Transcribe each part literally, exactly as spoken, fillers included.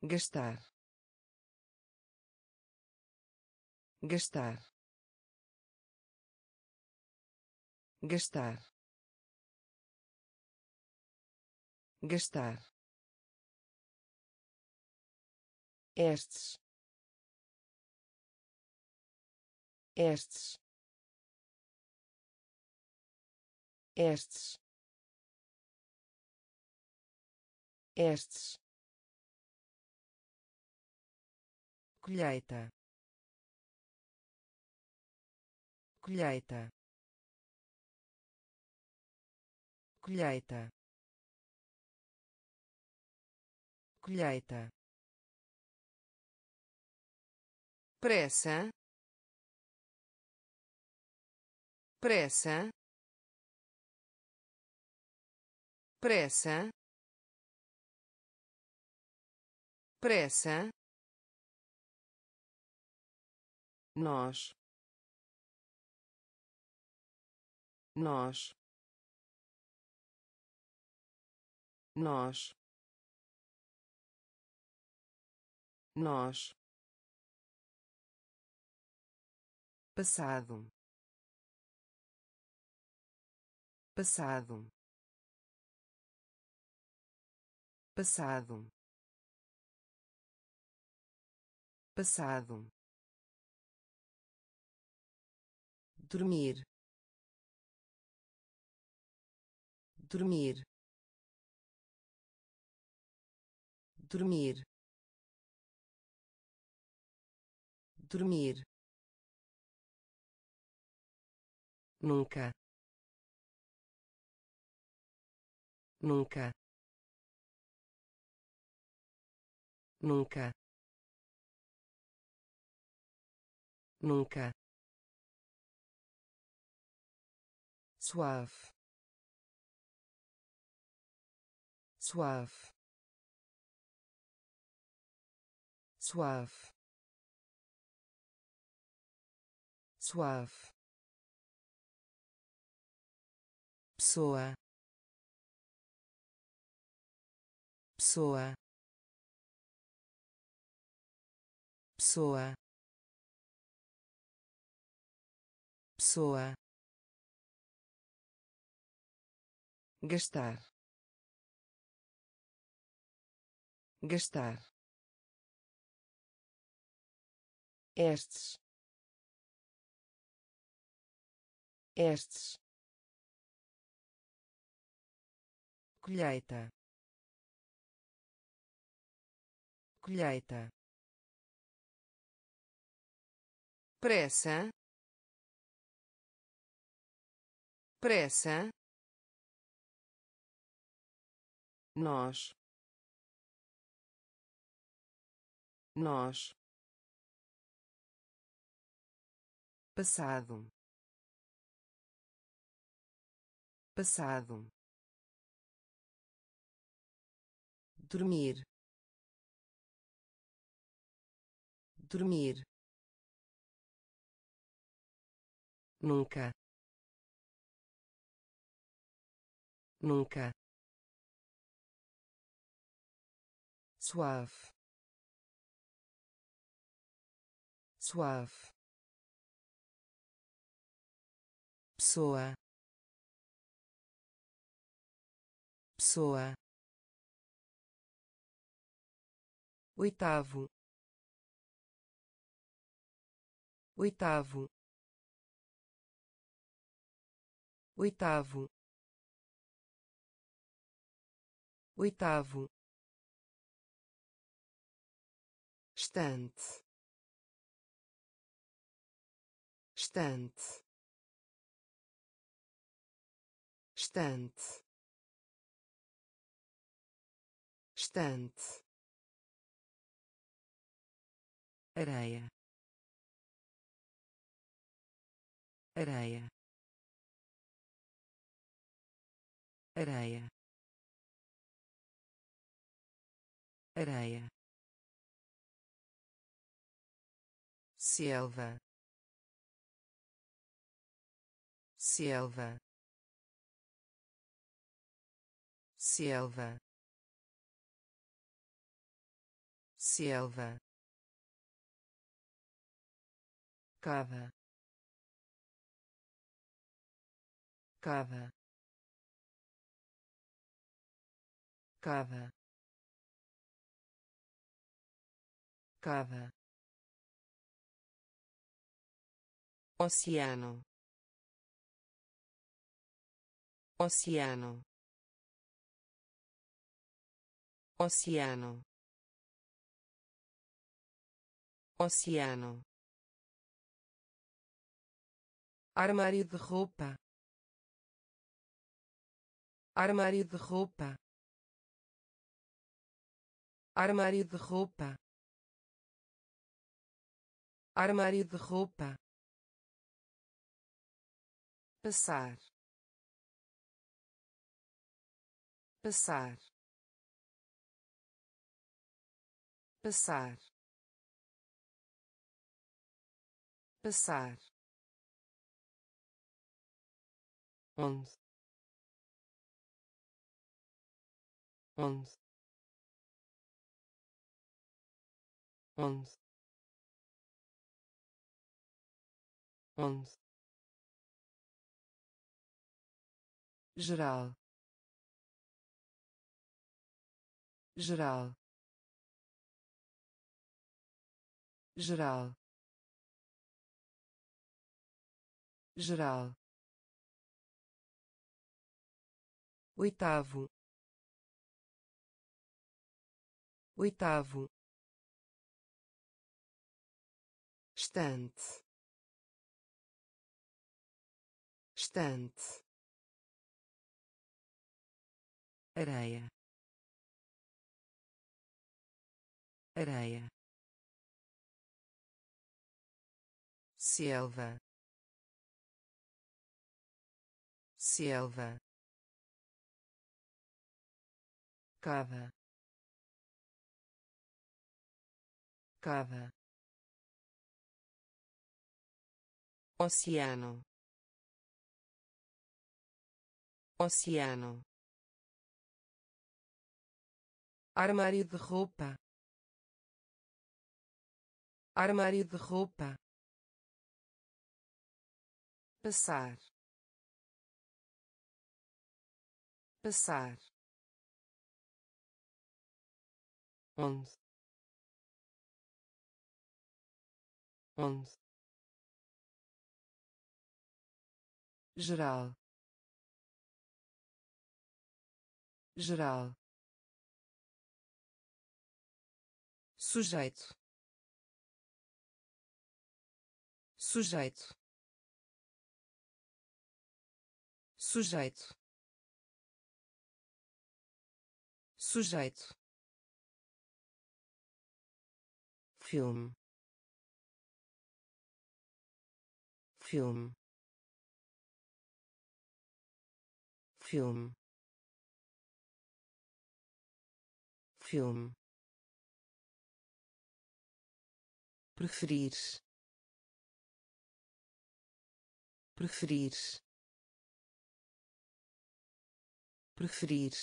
gastar, gastar, gastar, gastar, estes, estes, estes, estes, colheita, colheita, colheita, colheita, pressa, pressa, pressa, pressa, nós, nós, nós, nós, passado, passado, passado, passado, dormir, dormir, dormir, dormir, nunca, nunca, nunca, nunca, suave, suave, suave, suave, pessoa, pessoa, pessoa, pessoa, gastar, gastar, estes, estes, colheita, colheita, pressa, pressa, nós, nós, passado, passado, dormir, dormir, nunca, nunca, suave, suave, pessoa, pessoa, oitavo, oitavo, oitavo, oitavo, estante, estante, estante, estante, areia, areia, areia, areia, selva, selva, selva, selva, cava, cava, cava, cava, oceano, oceano, oceano, oceano, armário de roupa, armário de roupa, armário de roupa, armário de roupa, passar, passar, passar, passar, onde, onde, onde, onde, geral, geral, geral, geral, oitavo, oitavo, estante, estante, areia, areia, selva, selva, cava, cava, oceano, oceano, armário de roupa, armário de roupa, passar, passar, onde, onde, geral, geral, sujeito, sujeito, sujeito, sujeito, filme, filme, filme, filme, preferir, preferir, preferir,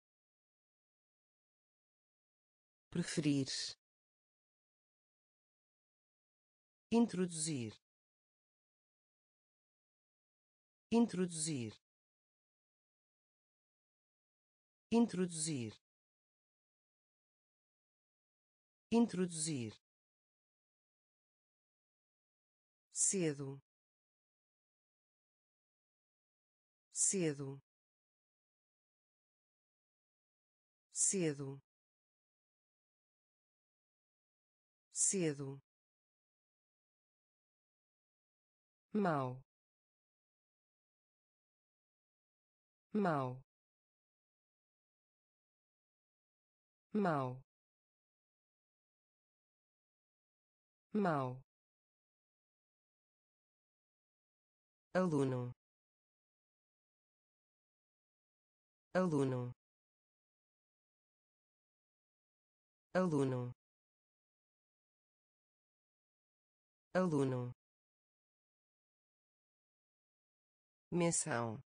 preferir, introduzir, introduzir, introduzir, introduzir, cedo, cedo, cedo, cedo, mau, mau, mau, mau, aluno, aluno, aluno, aluno, menção,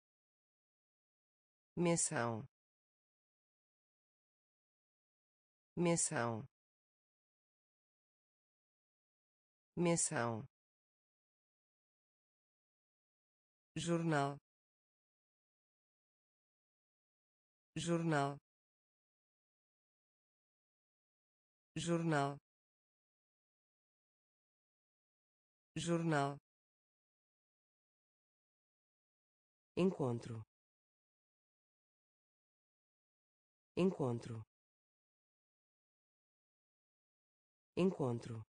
menção, menção, menção, jornal, jornal, jornal, jornal, encontro, encontro, encontro,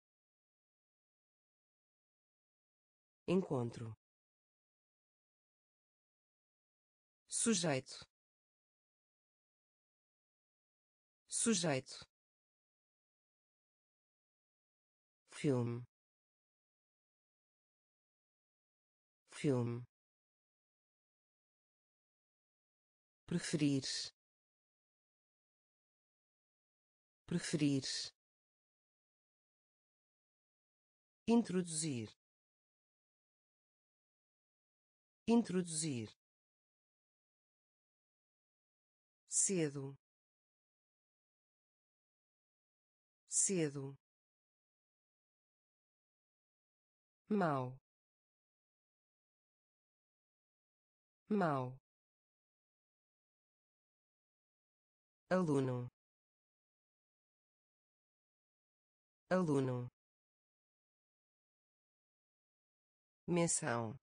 encontro, sujeito, sujeito, filme, filme, preferir, preferir, introduzir, introduzir, cedo, cedo, mau, mau, aluno, aluno, menção,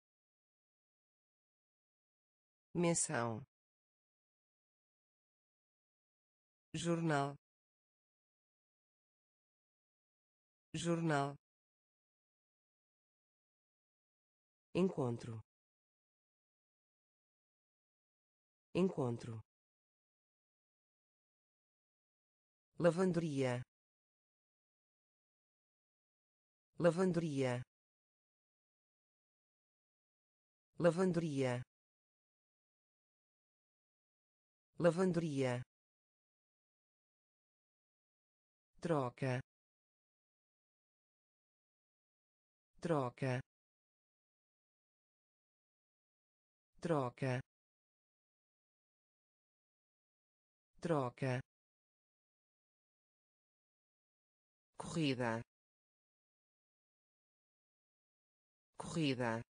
menção, jornal, jornal, encontro, encontro, lavanderia, lavanderia, lavanderia, lavanderia, troca, troca, troca, troca, corrida, corrida,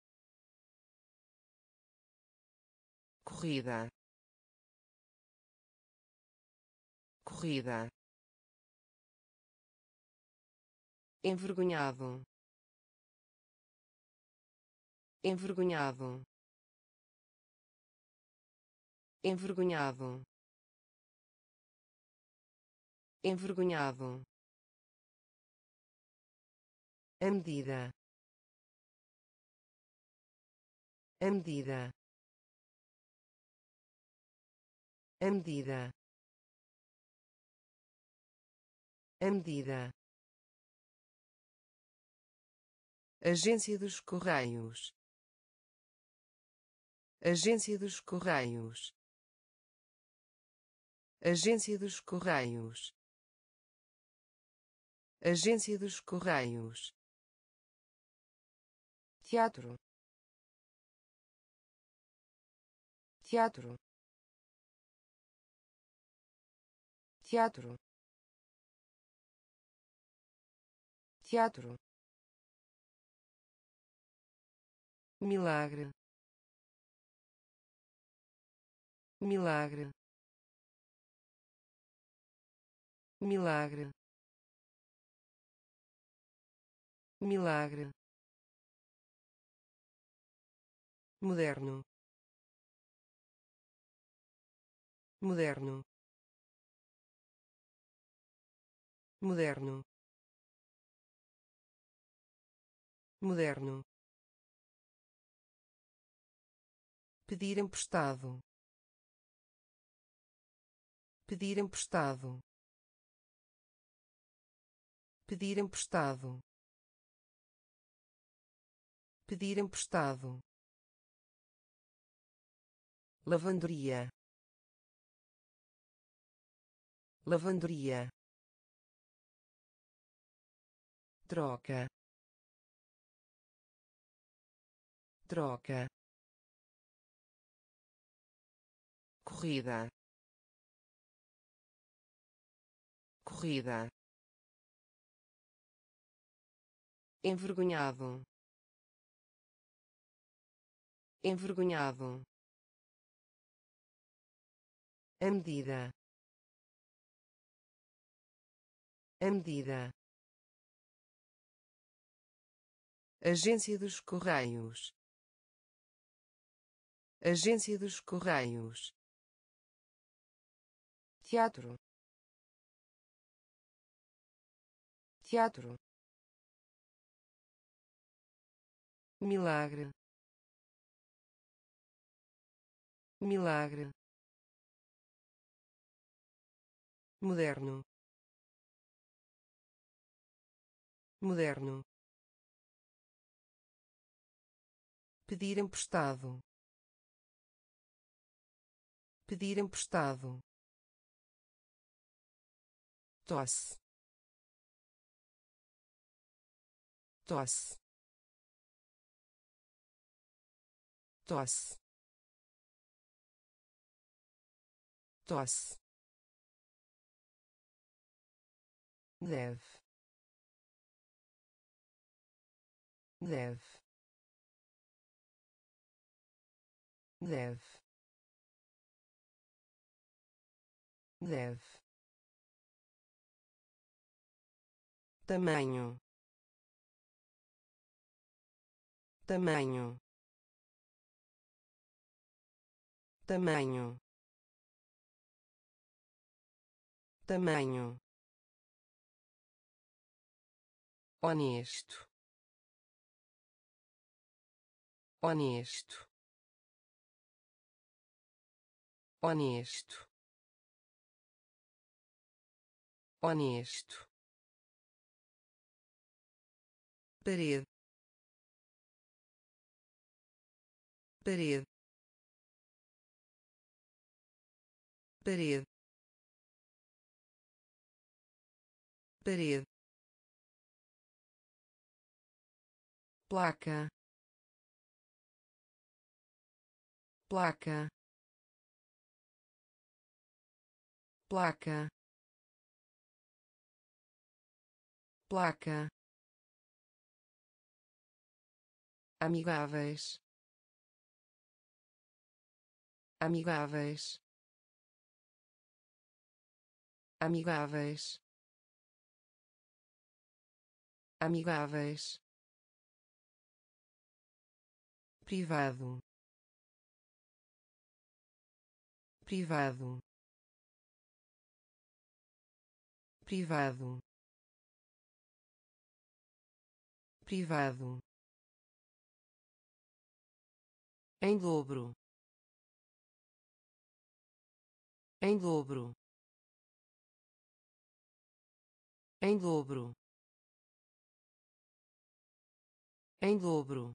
corrida, corrida, envergonhado, envergonhado, envergonhado, envergonhado, a medida, a medida, a medida, a medida, agência dos Correios, agência dos Correios, agência dos Correios, agência dos Correios, teatro, teatro, teatro, teatro, milagre, milagre, milagre, milagre, moderno, moderno, moderno, moderno, pedir emprestado, pedir emprestado, pedir emprestado, pedir emprestado, lavanderia, lavanderia, troca, troca, corrida, corrida, envergonhado, envergonhado, a medida, a medida, agência dos Correios, agência dos Correios, teatro, teatro, milagre, milagre, moderno, moderno, pedir emprestado, pedir emprestado, tosse, tosse, tosse, tosse, deve, deve, deve, deve, tamanho, tamanho, tamanho, tamanho, honesto, honesto, honesto, honesto, parede, parede, parede, parede, placa, placa, placa, placa, amigáveis, amigáveis, amigáveis, amigáveis, privado, privado, privado, privado, em dobro, em dobro, em dobro, em dobro,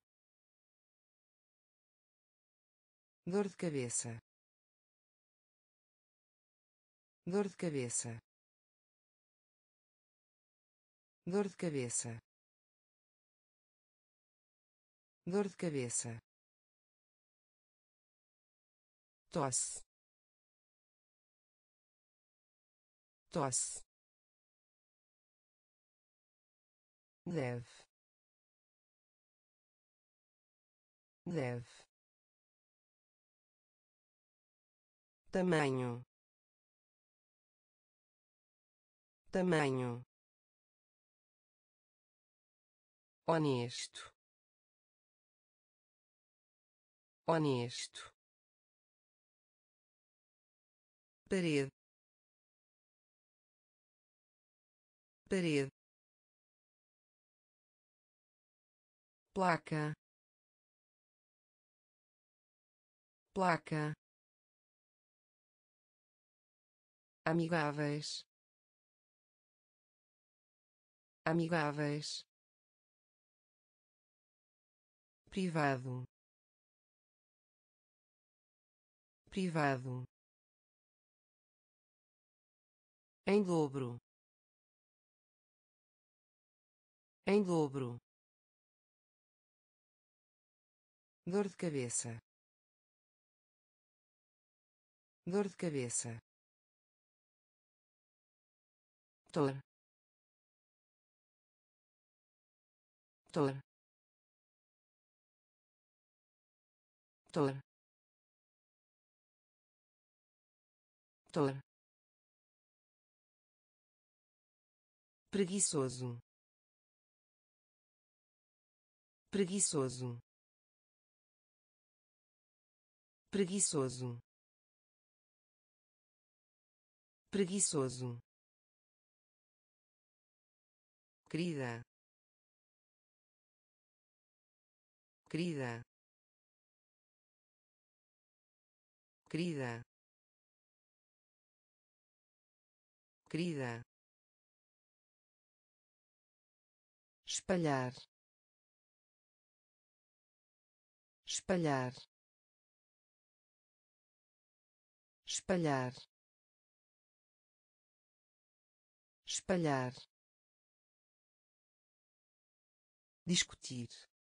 dor de cabeça, dor de cabeça, dor de cabeça, dor de cabeça, tosse, tosse, deve, deve, tamanho, tamanho, honesto, honesto, parede, parede, placa, placa, amigáveis, amigáveis, privado, privado, em dobro, em dobro, dor de cabeça, dor de cabeça, tor tor tor tor preguiçoso preguiçoso preguiçoso preguiçoso querida querida querida querida espalhar espalhar espalhar espalhar discutir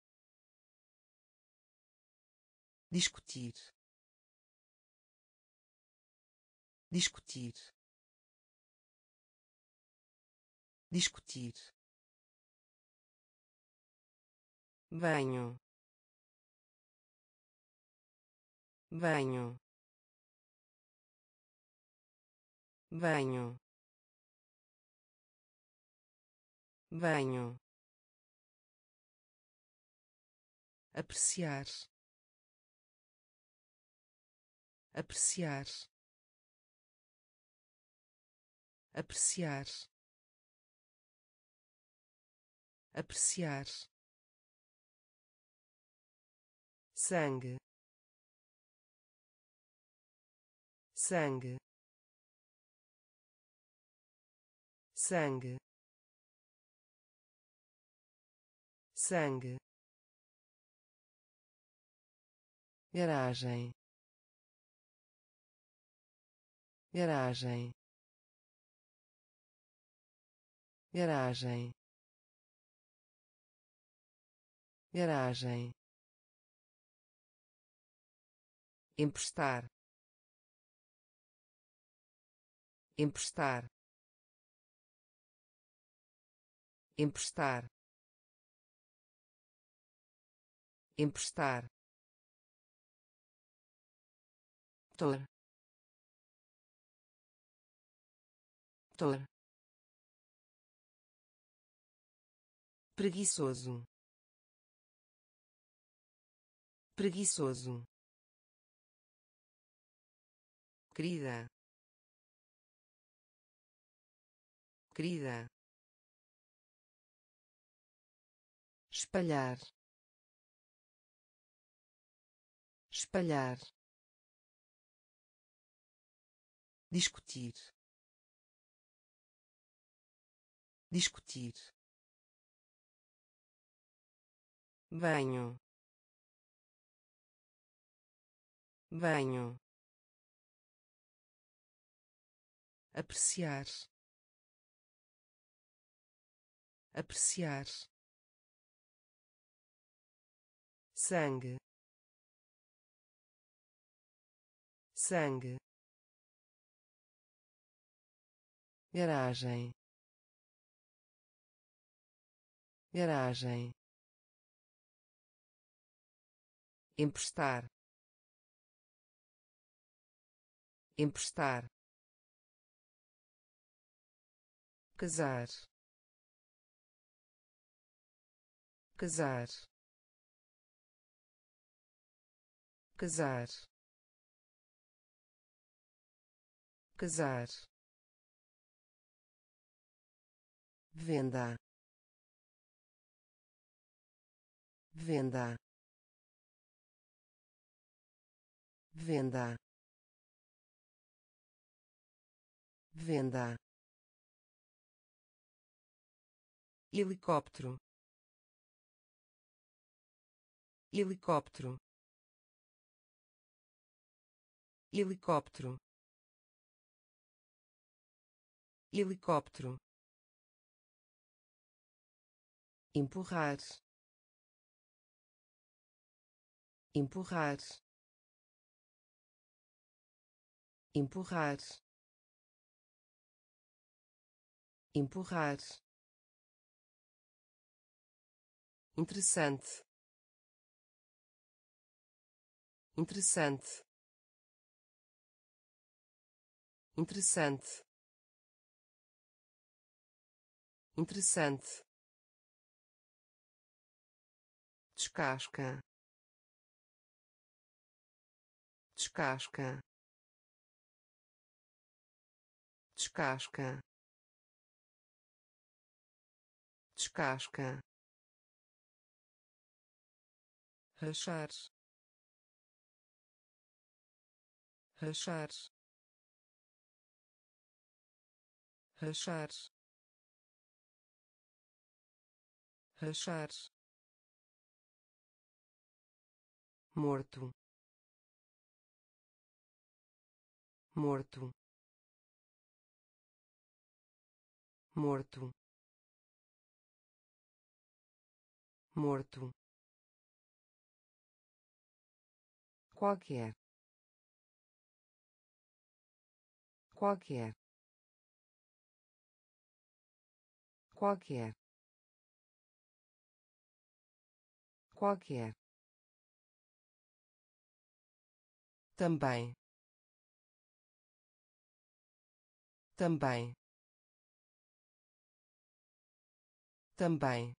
discutir discutir discutir banho banho banho banho apreciar apreciar apreciar apreciar sangue sangue sangue sangue garagem garagem garagem garagem emprestar emprestar emprestar emprestar tor tor preguiçoso preguiçoso querida querida espalhar espalhar discutir discutir banho banho apreciar apreciar sangue sangue garagem garagem emprestar emprestar casar casar casar casar venda venda venda venda helicóptero helicóptero helicóptero helicóptero empurrar empurrar empurrar empurrar, interessante, interessante, interessante, interessante, descasca, descasca, descasca, descasca, rachar, rachar, rachar, rachar, morto, morto, morto, morto, qualquer, qualquer, qualquer, qualquer, também, também, também,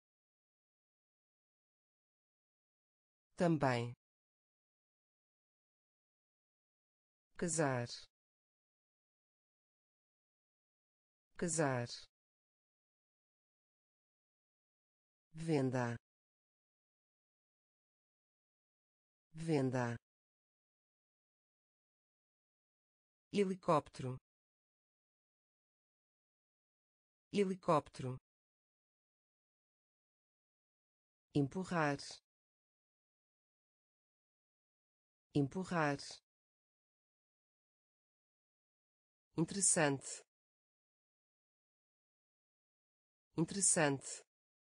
também, casar, casar, venda, venda, helicóptero, helicóptero, empurrar, empurrar, interessante, interessante,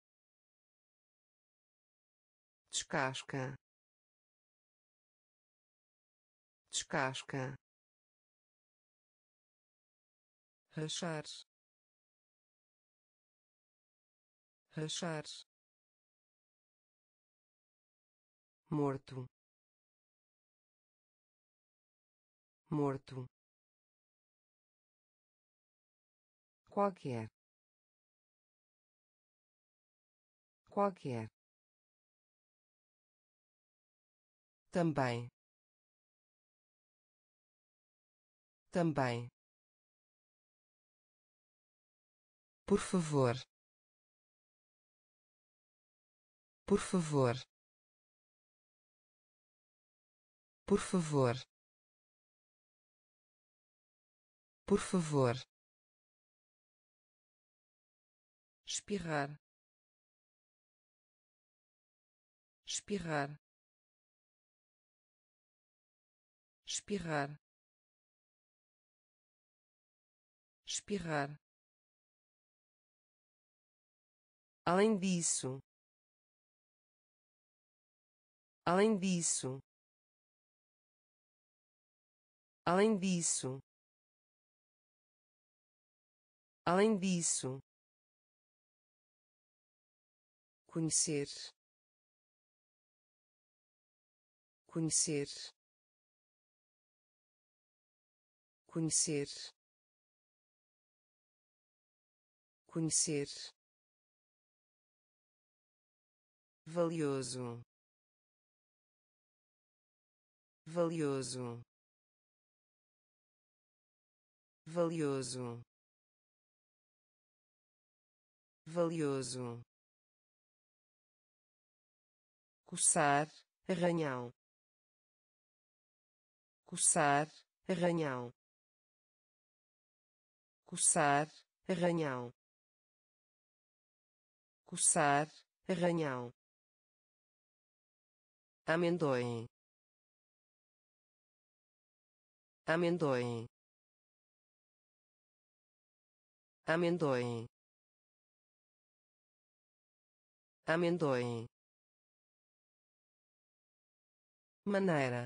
descasca, descasca, rachar, rachar, morto, morto, qualquer, qualquer, também, também, por favor, por favor, por favor, por favor, espirrar, espirrar, espirrar, espirrar. Além disso, além disso, além disso, além disso, conhecer, conhecer, conhecer, conhecer, valioso, valioso, valioso, valioso, coçar, arranhão, coçar, arranhão, coçar, arranhão, coçar, arranhão, amendoim, amendoim, amendoim, amendoim, maneira,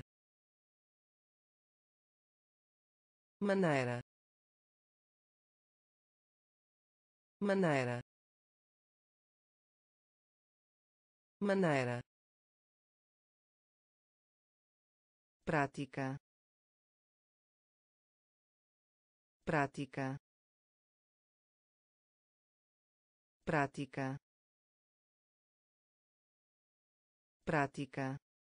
maneira, maneira, maneira, prática, prática, prática, prática,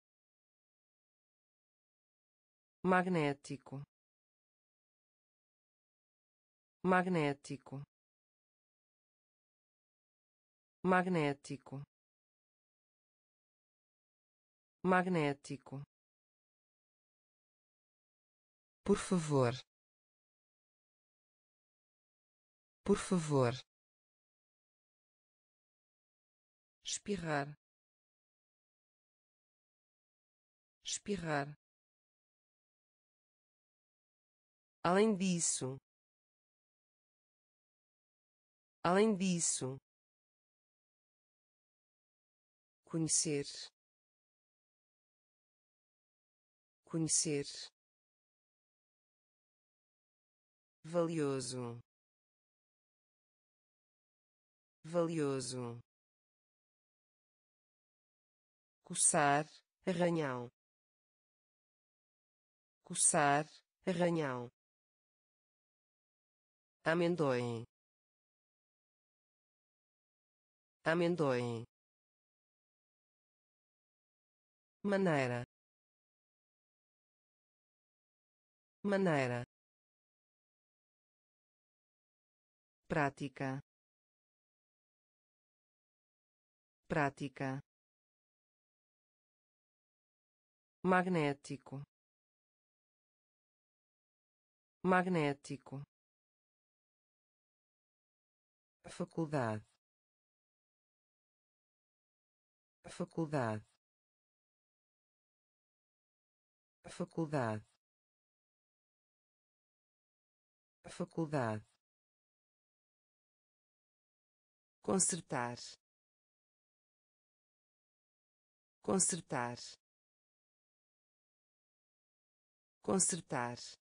magnético, magnético, magnético, magnético, por favor, por favor, espirrar, espirrar, além disso, além disso, conhecer, conhecer, valioso, valioso, coçar, arranhão, coçar, arranhão, amendoim, amendoim, maneira, maneira, prática, prática, magnético, magnético, faculdade, faculdade, faculdade, faculdade, consertar, consertar, consertar,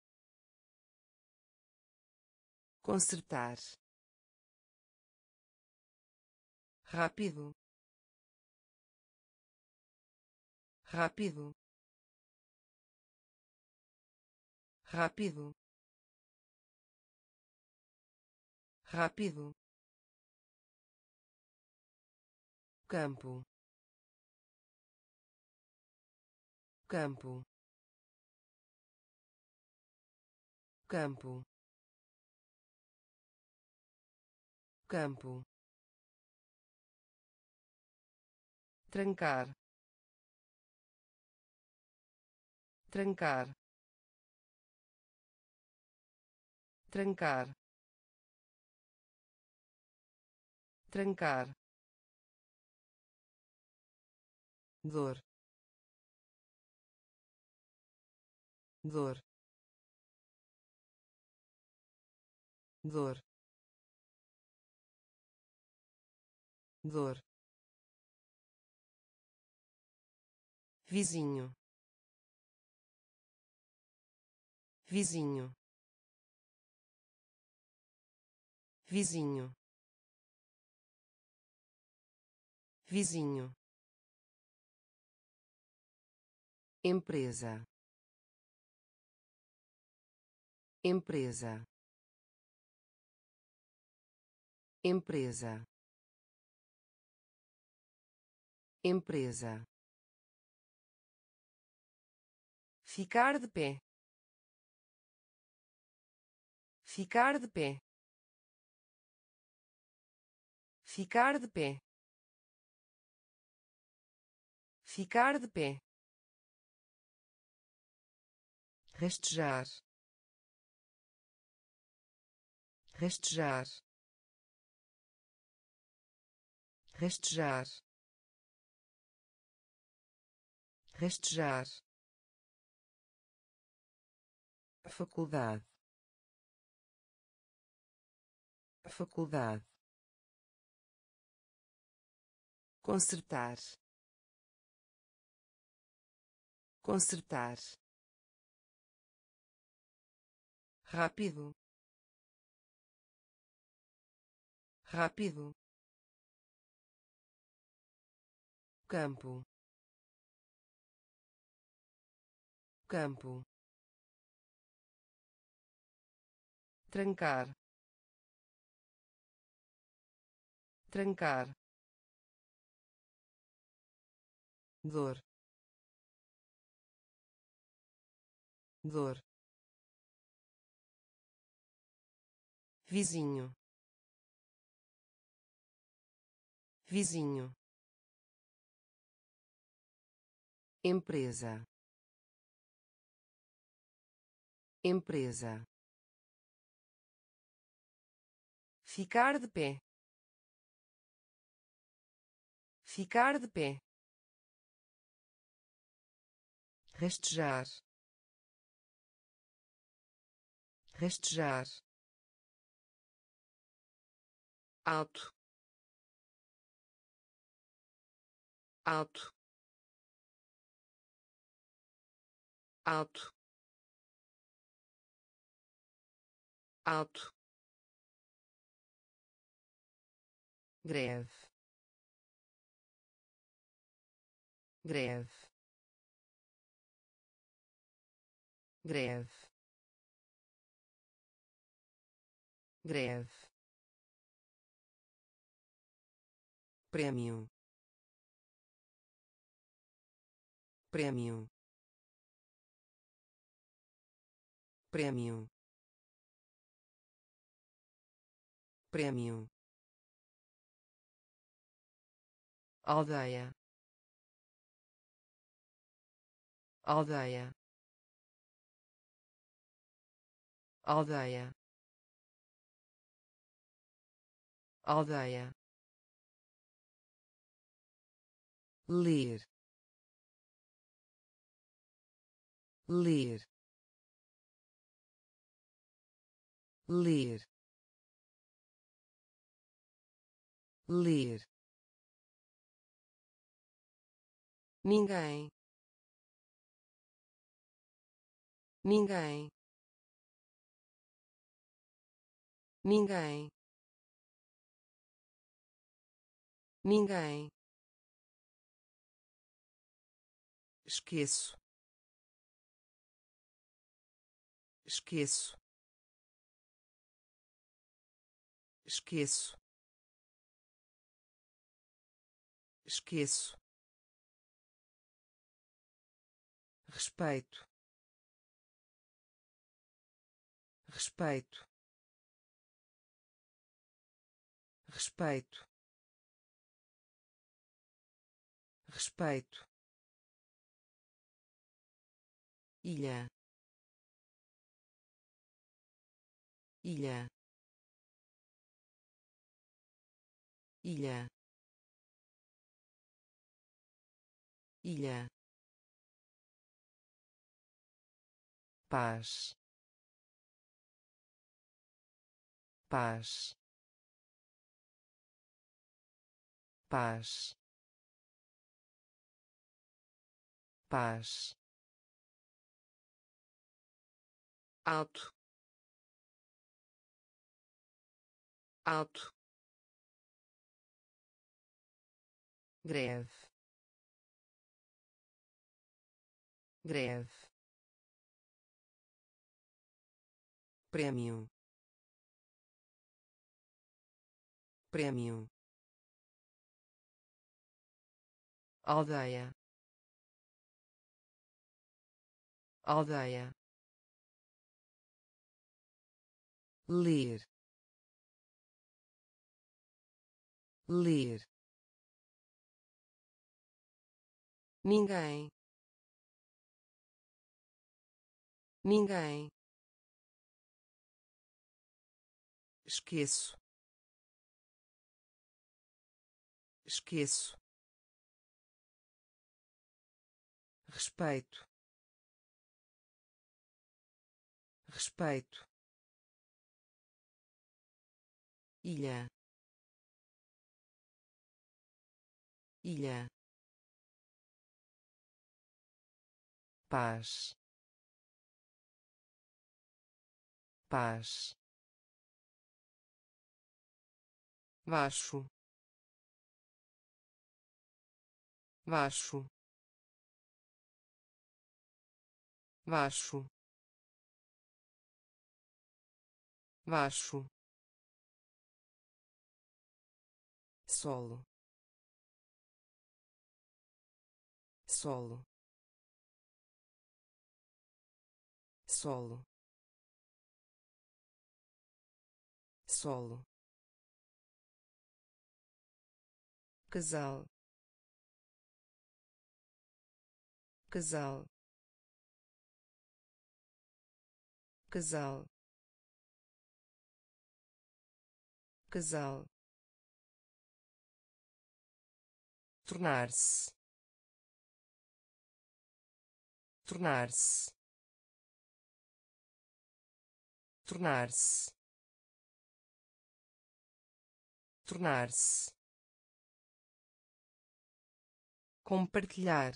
consertar, rápido, rápido, rápido, rápido, campo, campo, campo, campo, trancar, trancar, trancar, trancar, dor, dor, dor, dor, vizinho, vizinho, vizinho, vizinho, empresa, empresa, empresa, empresa, ficar de pé, ficar de pé, ficar de pé, ficar de pé, rastejar, rastejar, rastejar, rastejar, faculdade, faculdade, consertar, consertar, rápido, rápido, campo, campo, trancar, trancar, dor, dor, vizinho, vizinho, empresa, empresa, ficar de pé, ficar de pé, rastejar, rastejar, alto, alto, alto, alto, greve, greve, greve, greve, prêmio, prêmio, prêmio, prêmio, aldeia, aldeia, aldeia, aldeia, ler, ler, ler, ler, ninguém, ninguém, ninguém, ninguém, esqueço, esqueço, esqueço, esqueço, respeito, respeito, respeito, respeito, ilha, ilha, ilha, ilha, paz, paz, paz, paz, alto, alto, greve, greve, prêmio, prêmio, aldeia, aldeia, ler, ler, ninguém, ninguém, esqueço, esqueço, respeito, respeito, ilha, ilha, paz, paz, baixo, baixo, baixo, baixo, solo, solo, solo, solo, casal, casal, casal, casal, tornar-se, tornar-se, tornar-se, tornar-se, compartilhar,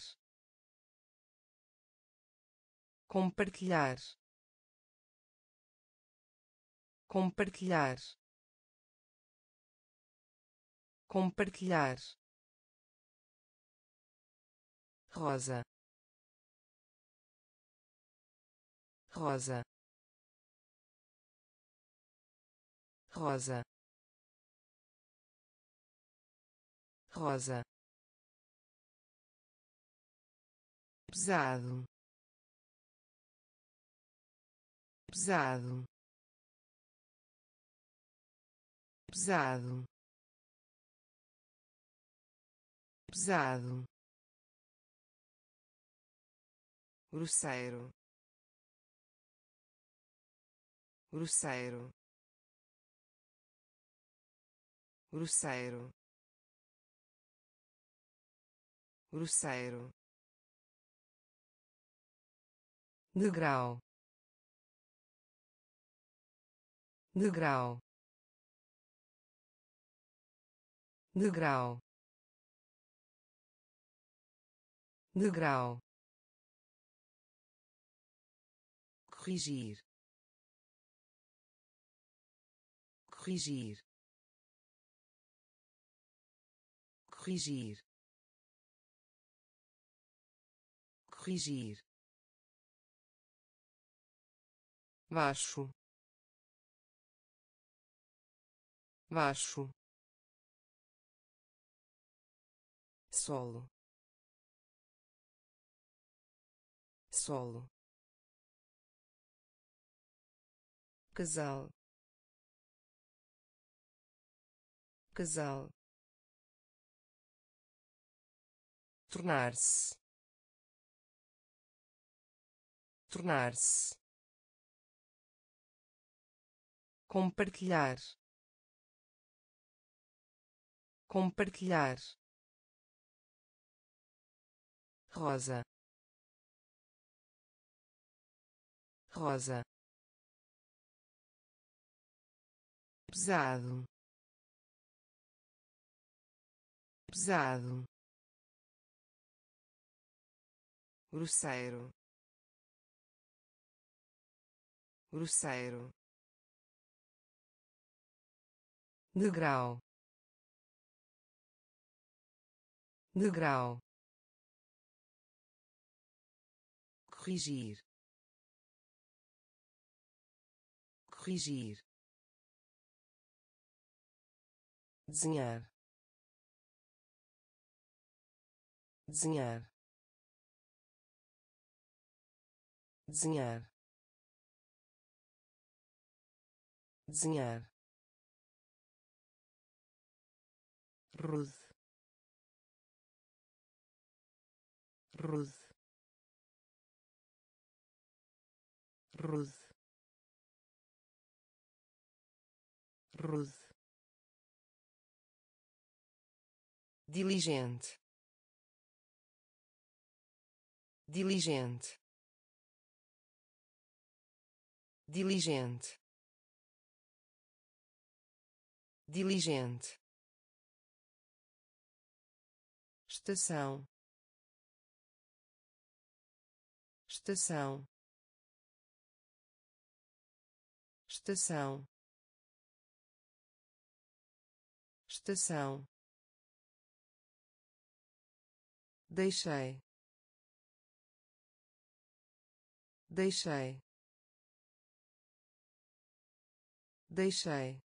compartilhar, compartilhar, compartilhar, rosa, rosa, rosa, rosa, pesado, pesado, pesado, pesado, grosseiro, grosseiro, grosseiro, grosseiro, degrau, degrau, degrau, degrau, corrigir, corrigir, corrigir, corrigir, baixo, baixo, solo, solo, casal, casal, tornar-se, tornar-se, compartilhar, compartilhar, rosa, rosa, pesado, pesado, grosseiro, grosseiro, degrau, degrau, corrigir, corrigir, desenhar, desenhar, desenhar, desenhar, rude, rude, rude, rude, diligente, diligente, diligente, diligente, estação, estação, estação, estação, deixei, deixei, deixei,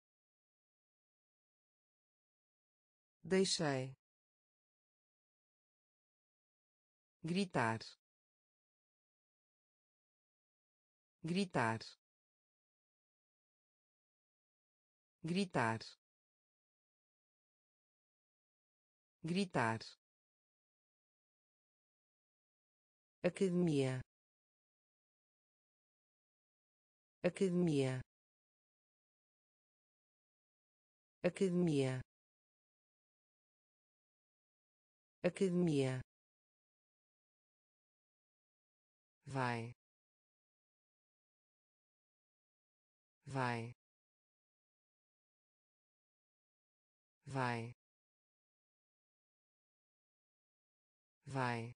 deixei, gritar, gritar, gritar, gritar, academia, academia, academia, academia, vai, vai, vai, vai,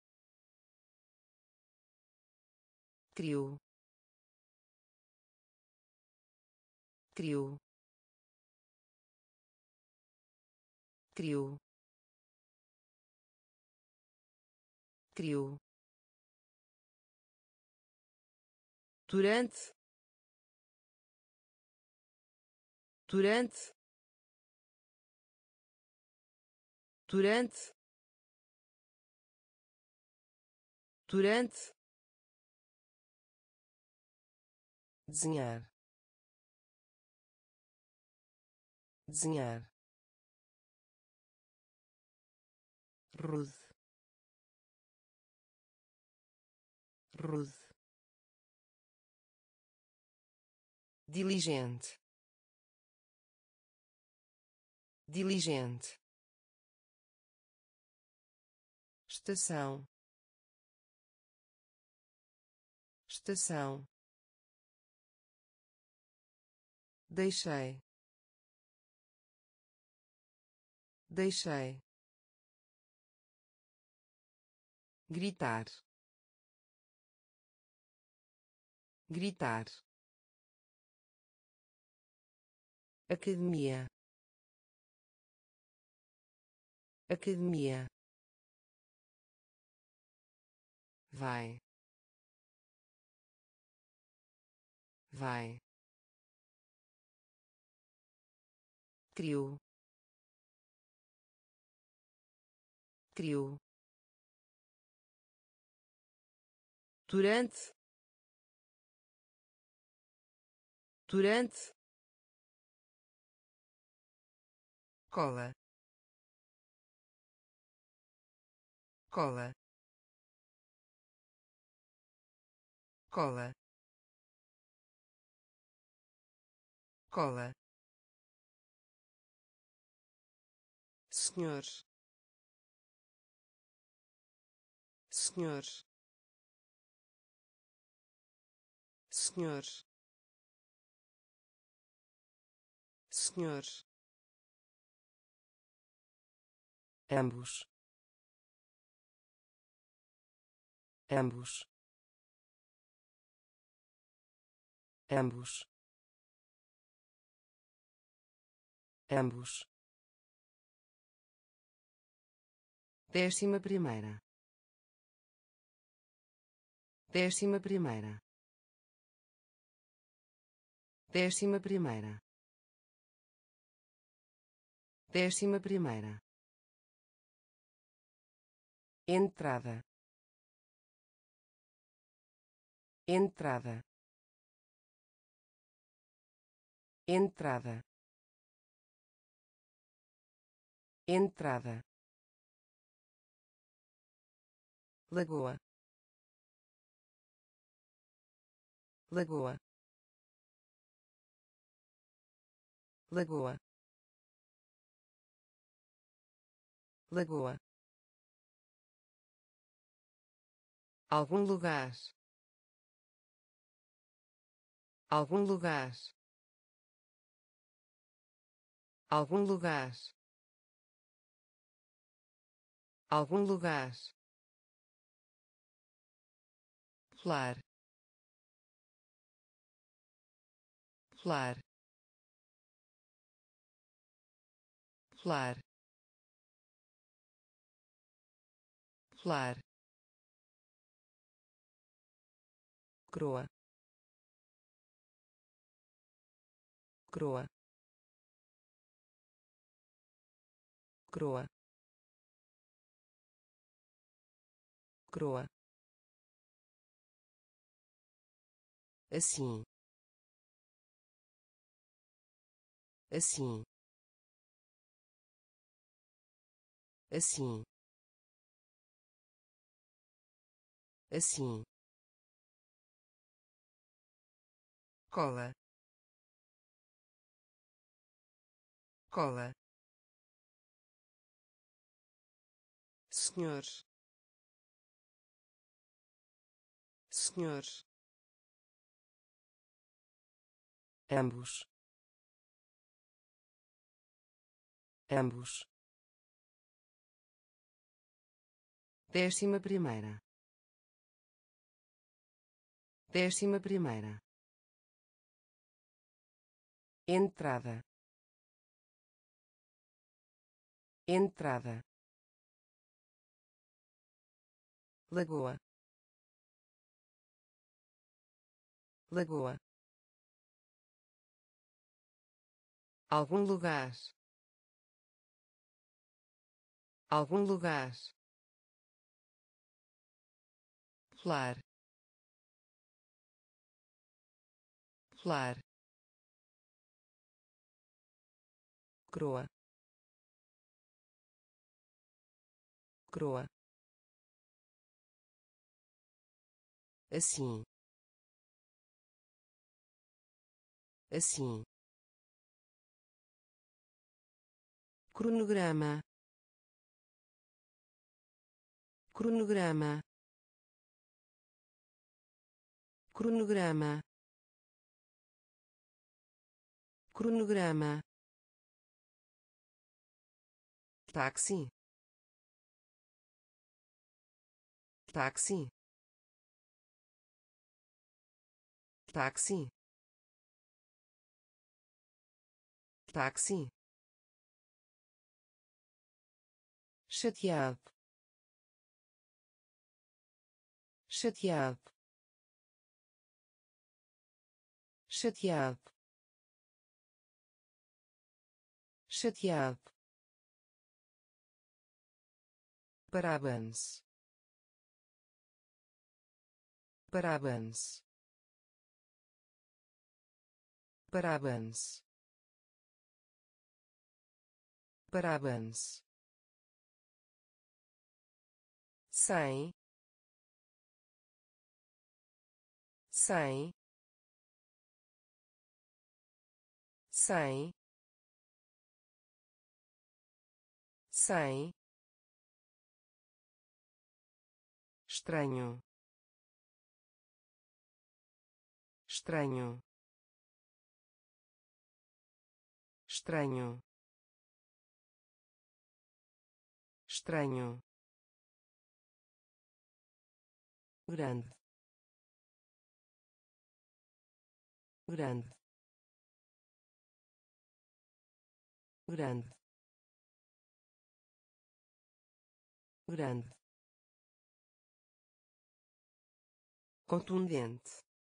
criou, criou, criou, criou, durante, durante, durante, durante, desenhar, desenhar, rude, rude, diligente, diligente, estação, estação, deixei, deixei, gritar, gritar, academia, academia, vai, vai, criou, criou, durante, durante, cola, cola, cola, cola, senhor, senhor, senhor, senhor, ambos, ambos, ambos, ambos, décima primeira, décima primeira, décima primeira, décima primeira, entrada, entrada, entrada, entrada, lagoa, lagoa, lagoa, lagoa, algum lugar, algum lugar, algum lugar, algum lugar, pular, pular, pular, pular, coroa, coroa, coroa, coroa, assim, assim, assim, assim, cola, cola, senhor, senhor, ambos, ambos, décima primeira, décima primeira, entrada, entrada, lagoa, lagoa, algum lugar, algum lugar, pular, pular, coroa, coroa, assim, assim, cronograma, cronograma, cronograma, cronograma, táxi, táxi, táxi, táxi, chateado, chateado, chateado, chateado, parabéns, parabéns, parabéns, parabéns, cem, cem, cem, cem, estranho, estranho, estranho, estranho, grande, grande, grande, grande, contundente,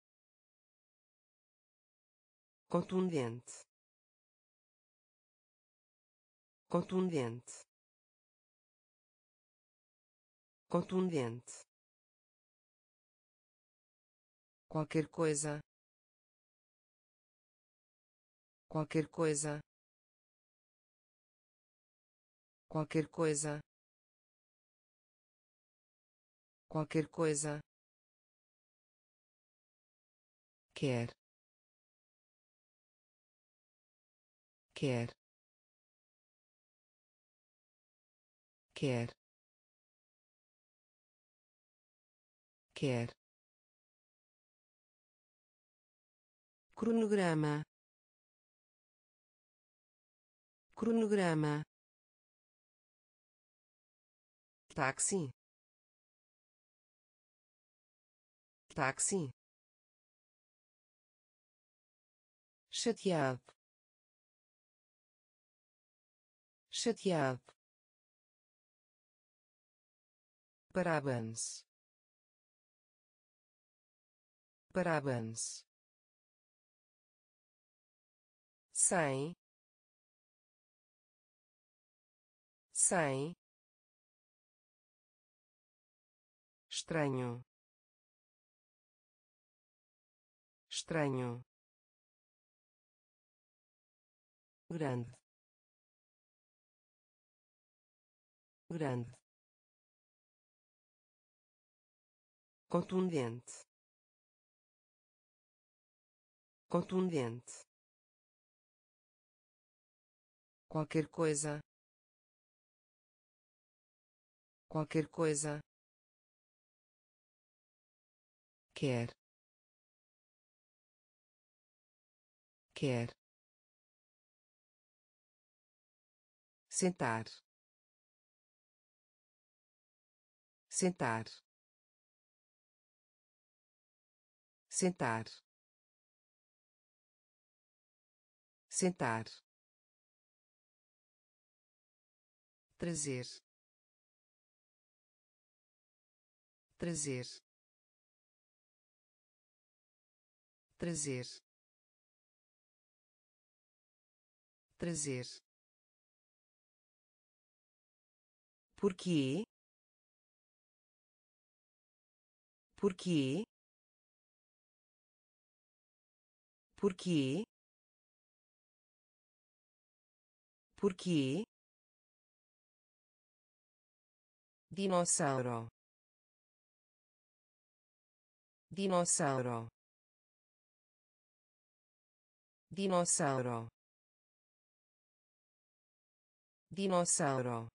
contundente, contundente, contundente, qualquer coisa, qualquer coisa, qualquer coisa, qualquer coisa, quer, quer, quer, quer, cronograma, cronograma, táxi, táxi, chateado, chateado, parabéns, parabéns, cem, cem, estranho, estranho, grande, grande, contundente, contundente, qualquer coisa, qualquer coisa, quer, quer, sentar, sentar, sentar, sentar, trazer, trazer, trazer, trazer, porquê, porquê, porquê, porquê, dinossauro, dinossauro, dinossauro, dinossauro,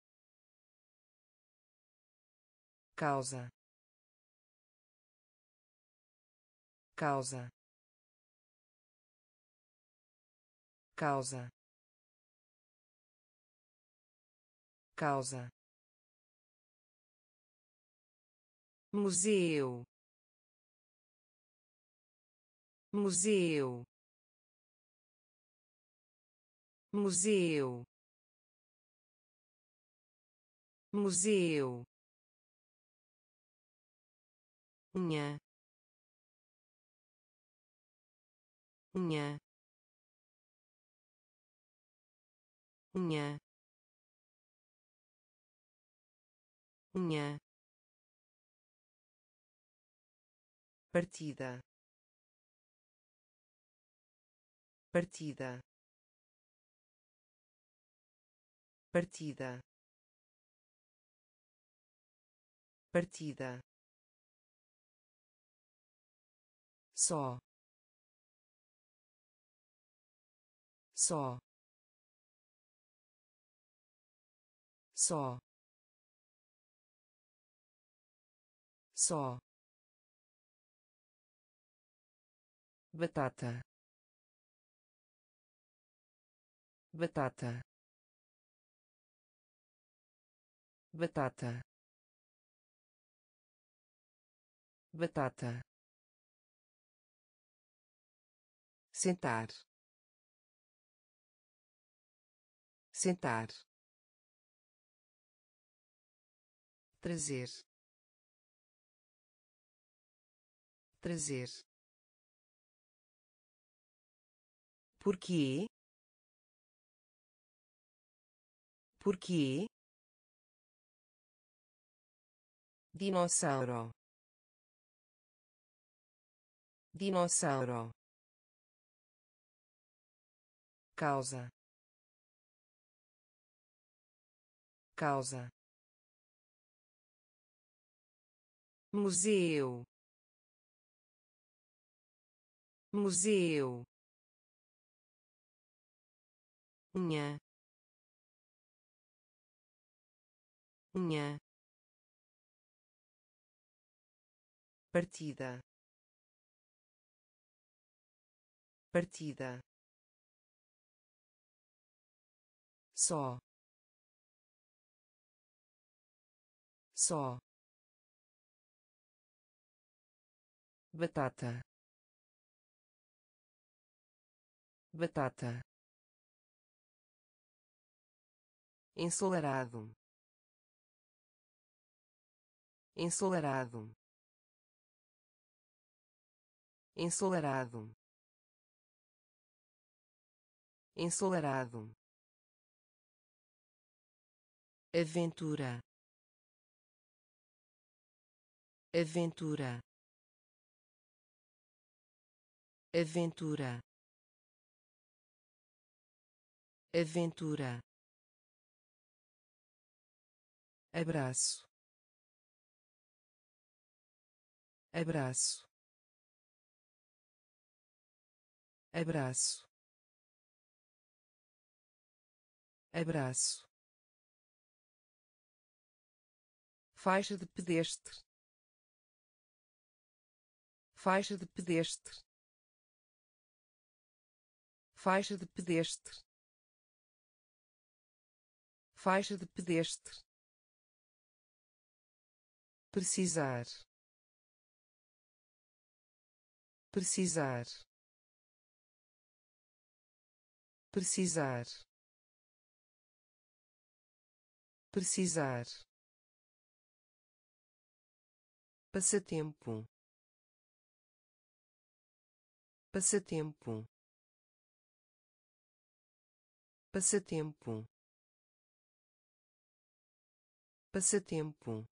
causa, causa, causa, causa, museu, museu, museu, museu, unha, unha, unha, unha, partida, partida, partida, partida, só, só, só, só, batata, batata, batata, batata, sentar, sentar, trazer, trazer, porquê, porquê, dinossauro, dinossauro, causa, causa, museu, museu, unha, unha, partida, partida, só, só, batata, batata, ensolarado, ensolarado, ensolarado, ensolarado, aventura, aventura, aventura, aventura, abraço, abraço, abraço, abraço, faixa de pedestre, faixa de pedestre, faixa de pedestre, faixa de pedestre, precisar, precisar, precisar, precisar, passatempo, passatempo, passatempo, passatempo,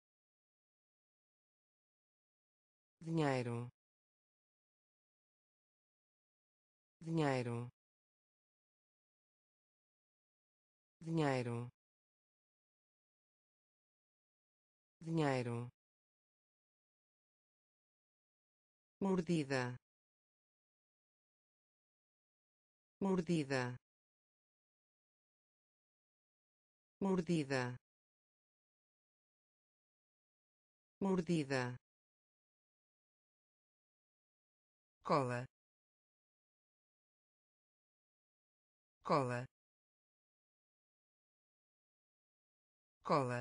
dinheiro, dinheiro, dinheiro, dinheiro, mordida, mordida, mordida, mordida, cola, cola, cola,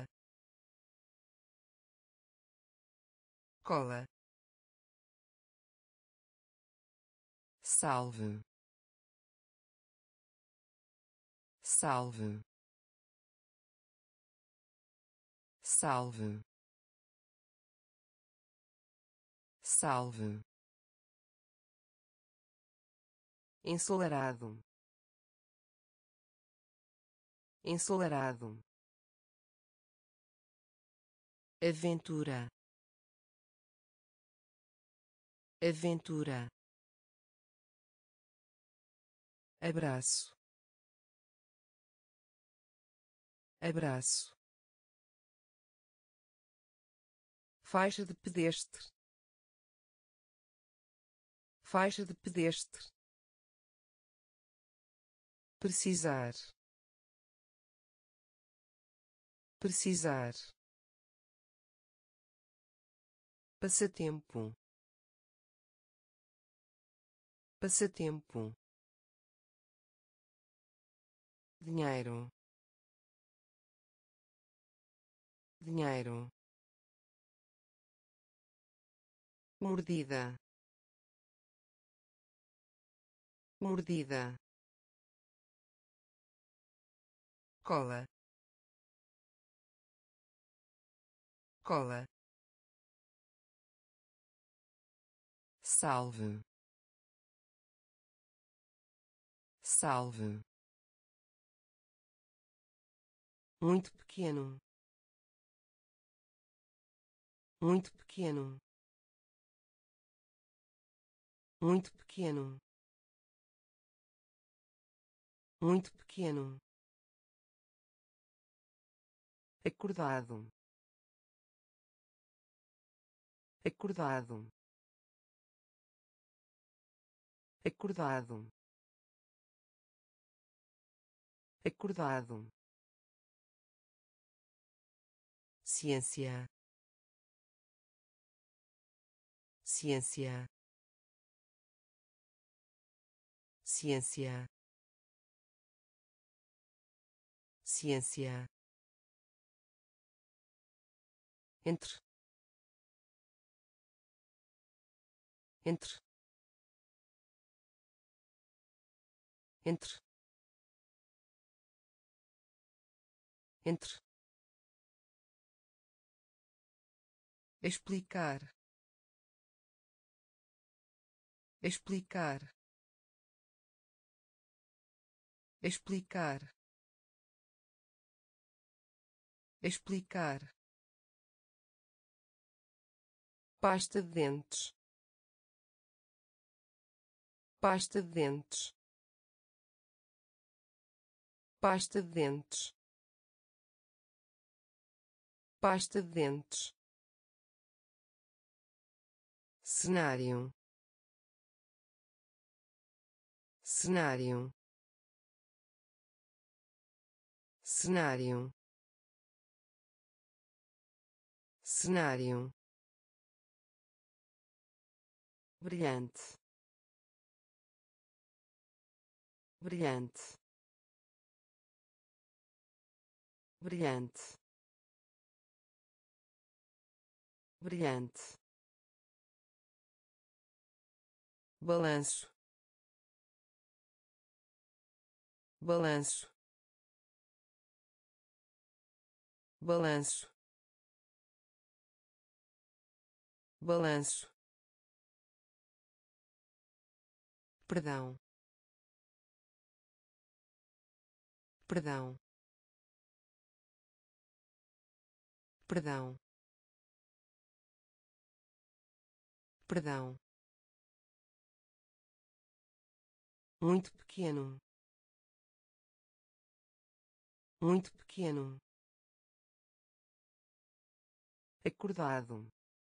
cola, salve, salve, salve, salve, ensolarado, ensolarado, aventura, aventura, abraço, abraço, faixa de pedestre, faixa de pedestre, precisar, precisar, passatempo, passatempo, dinheiro, dinheiro, mordida, mordida, cola, cola, salve, salve, muito pequeno, muito pequeno, muito pequeno, muito pequeno, acordado, acordado, acordado, acordado, ciência, ciência, ciência, ciência, entre, entre, entre, entre, explicar, explicar, explicar, explicar, pasta de dentes, pasta de dentes, pasta de dentes, pasta de dentes, cenário, cenário, cenário, cenário, brilhante, brilhante, brilhante, brilhante, balanço, balanço, balanço, balanço, perdão, perdão, perdão, perdão, muito pequeno, muito pequeno, acordado,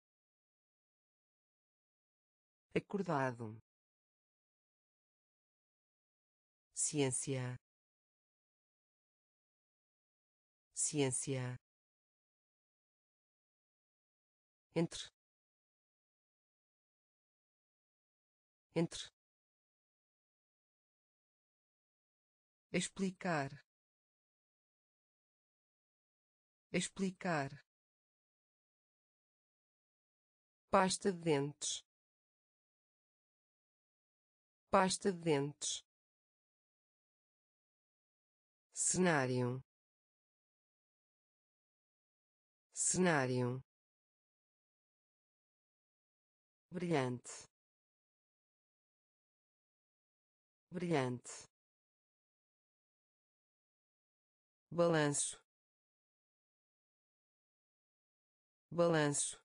acordado, ciência, ciência, entre, entre, explicar, explicar, pasta de dentes, pasta de dentes, cenário, cenário, brilhante, brilhante, balanço, balanço,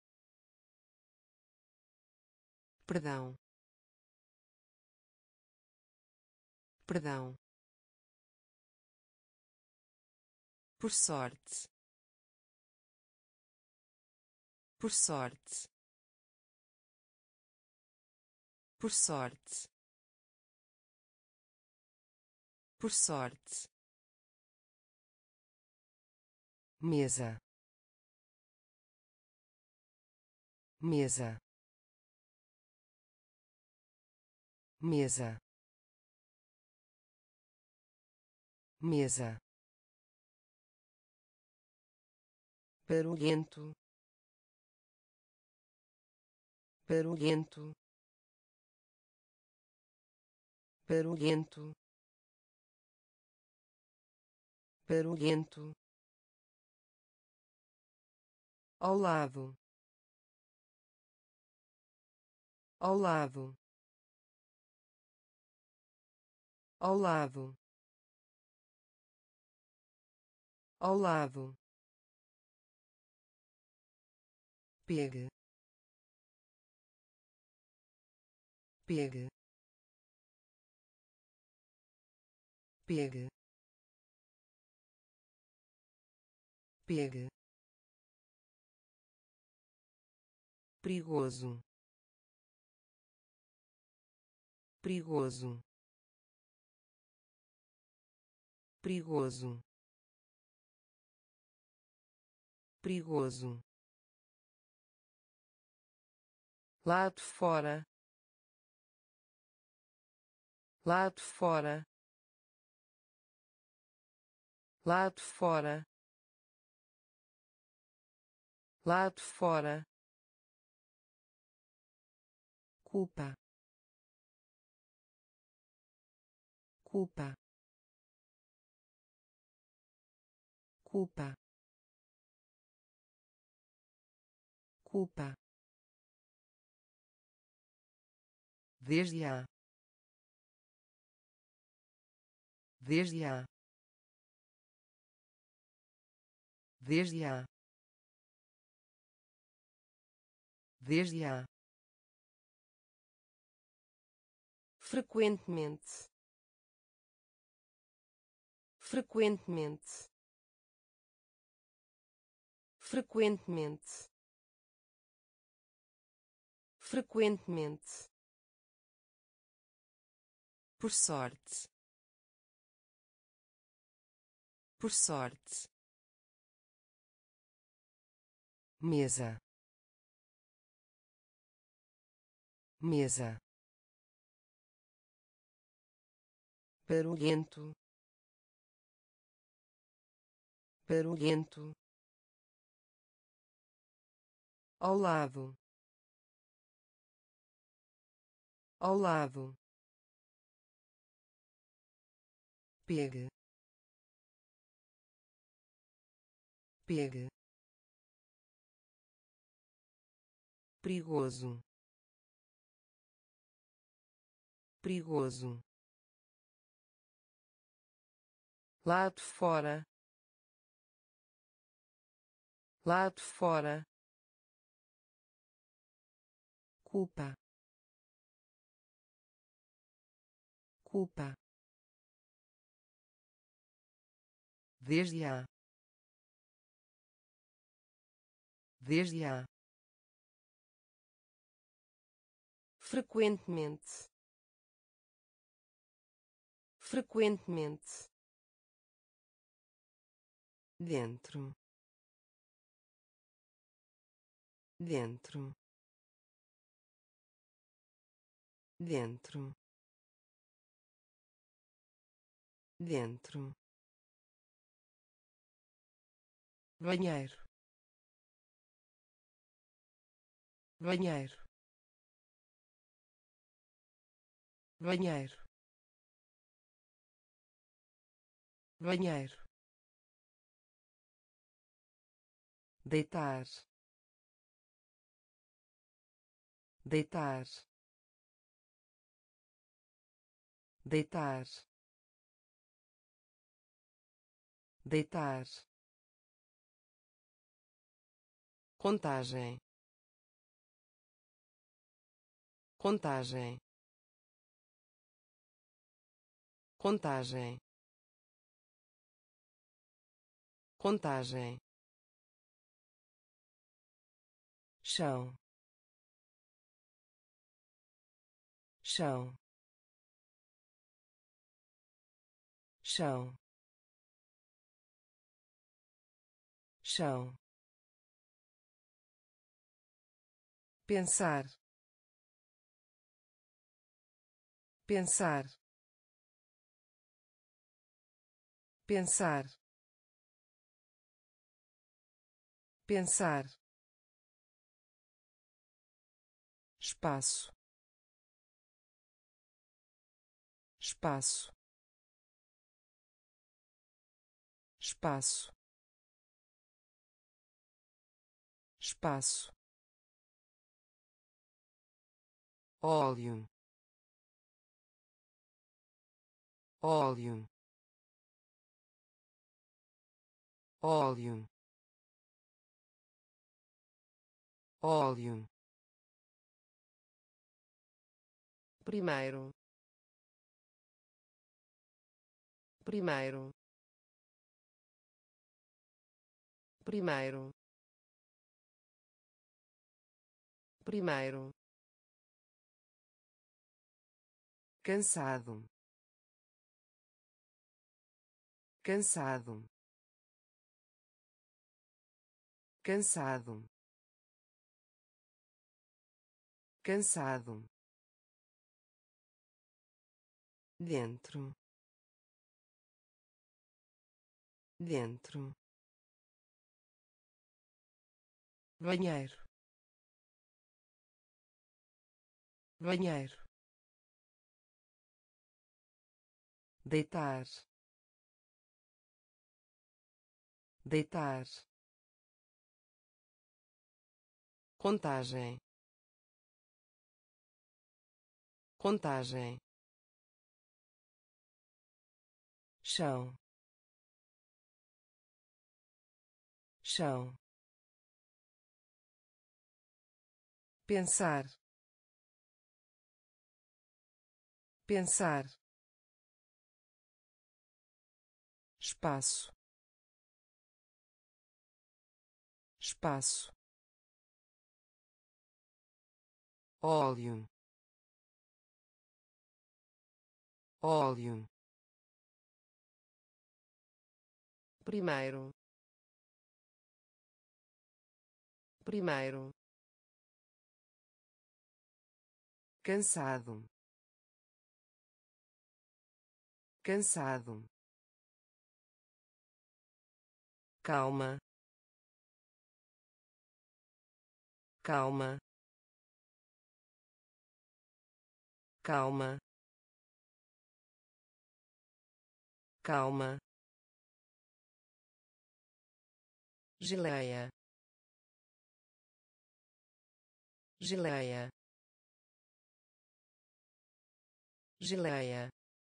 perdão, perdão, por sorte, por sorte, por sorte, por sorte, mesa, mesa, mesa, mesa, barulhento, barulhento, barulhento, barulhento, ao lado, ao lado, ao lado, ao lado, pegue, pegue, pegue, pegue, perigoso, perigoso, perigoso, perigoso, lado fora, lado fora, lado fora, lado fora, culpa, culpa, culpa, culpa, desde a, desde a, desde a, desde a, frequentemente, frequentemente, frequentemente, frequentemente, por sorte, por sorte, mesa, mesa, barulhento, barulhento, ao lado, ao lado, pegue, pegue, perigoso, perigoso, lado fora, lado fora, culpa, culpa, desde a, desde a, frequentemente, frequentemente, dentro, dentro, dentro, dentro, banheiro, banheiro, banheiro, banheiro, deitar, deitar, deitar, deitar, contagem, contagem, contagem, contagem, chão, chão, chão, chão, pensar, pensar, pensar, pensar, espaço, espaço, espaço, espaço, óleo, óleo, óleo, óleo, primeiro, primeiro, primeiro, primeiro, cansado, cansado, cansado, cansado, dentro, dentro, banheiro, banheiro, deitar, deitar, contagem, contagem, chão, chão, pensar, pensar, espaço, espaço, óleo, óleo, primeiro, primeiro, cansado, cansado, calma, calma, calma, calma, geleia, geleia, geleia,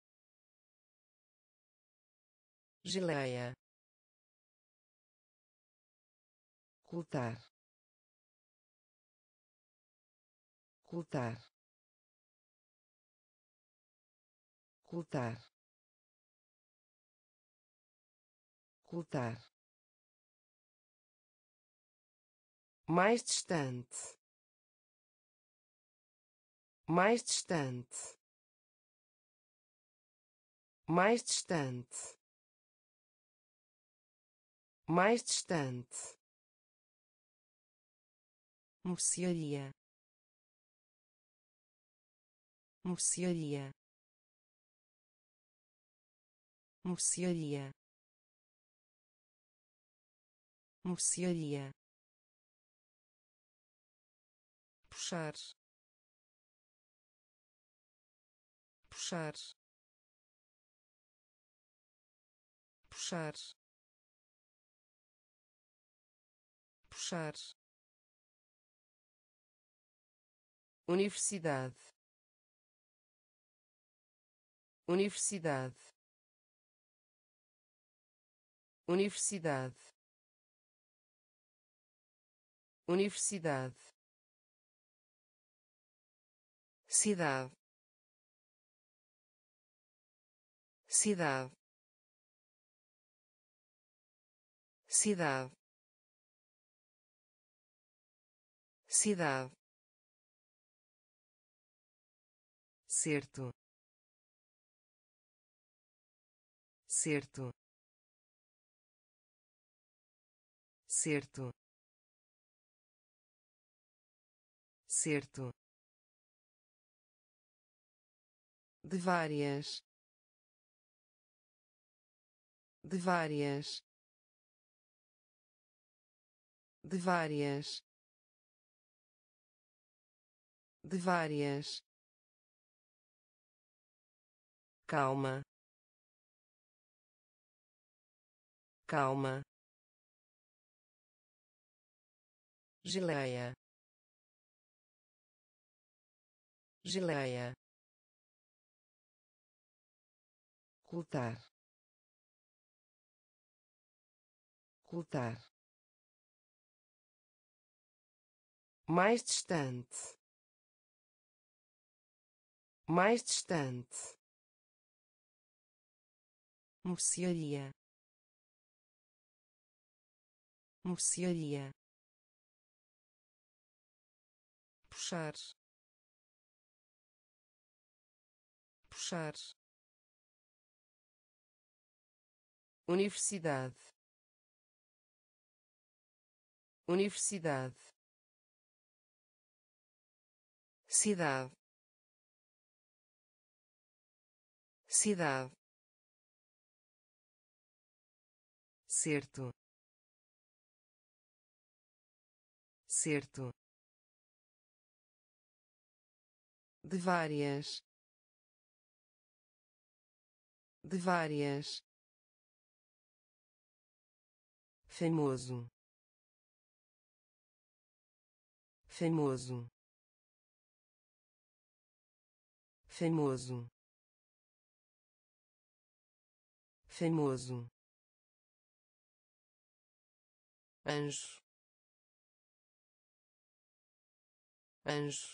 geleia, ocultar, ocultar, ocultar, ocultar, mais distante, mais distante, mais distante, mais distante, mercearia, mercearia, mercearia, mercearia, puxar, puxar, puxar, puxar, universidade, universidade, universidade, universidade, cidade, cidade, cidade, cidade, certo, certo, certo, certo, de várias, de várias, de várias, de várias, calma, calma, geleia, geleia, ocultar, ocultar, mais distante, mais distante, mercearia, mercearia, puxar, puxar, universidade, universidade, cidade, cidade, certo, certo, de várias, de várias, famoso, famoso, famoso, famoso, anjo, anjo,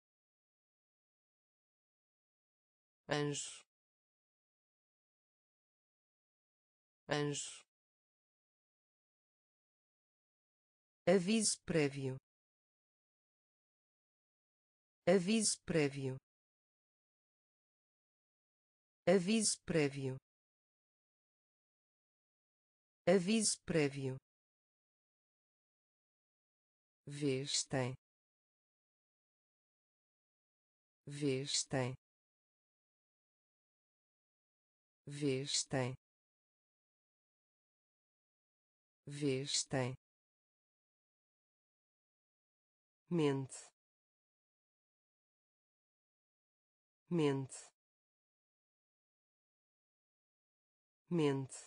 anjo, anjo, aviso prévio, aviso prévio, aviso prévio, aviso prévio, vez tem, vez tem, vez tem, vez tem, mente, mente, mente,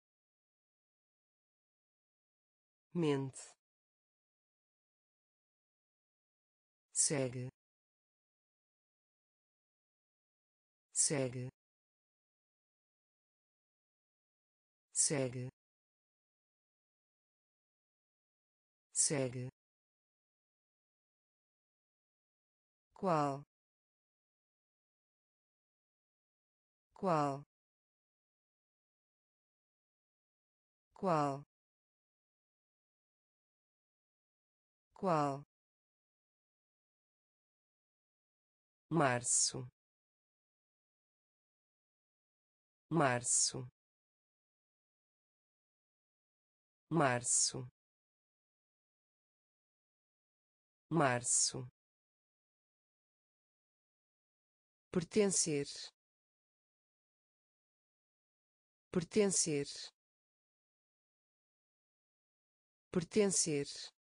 mente, segue, segue, segue, segue, qual, qual, qual, qual, março, março, março, março, pertencer, pertencer, pertencer,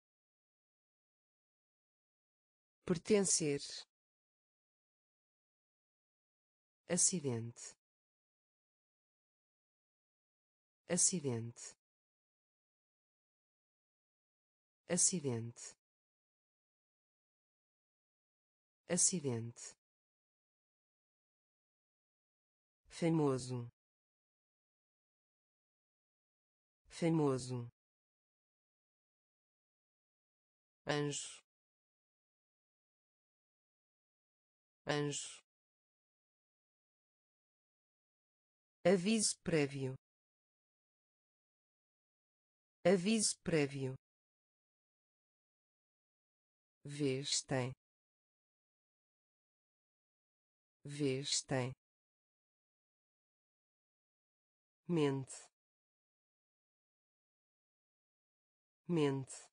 pertencer, acidente, acidente, acidente, acidente, famoso, famoso, anjo, anjo, aviso prévio, aviso prévio, vez tem, vez tem, mente, mente,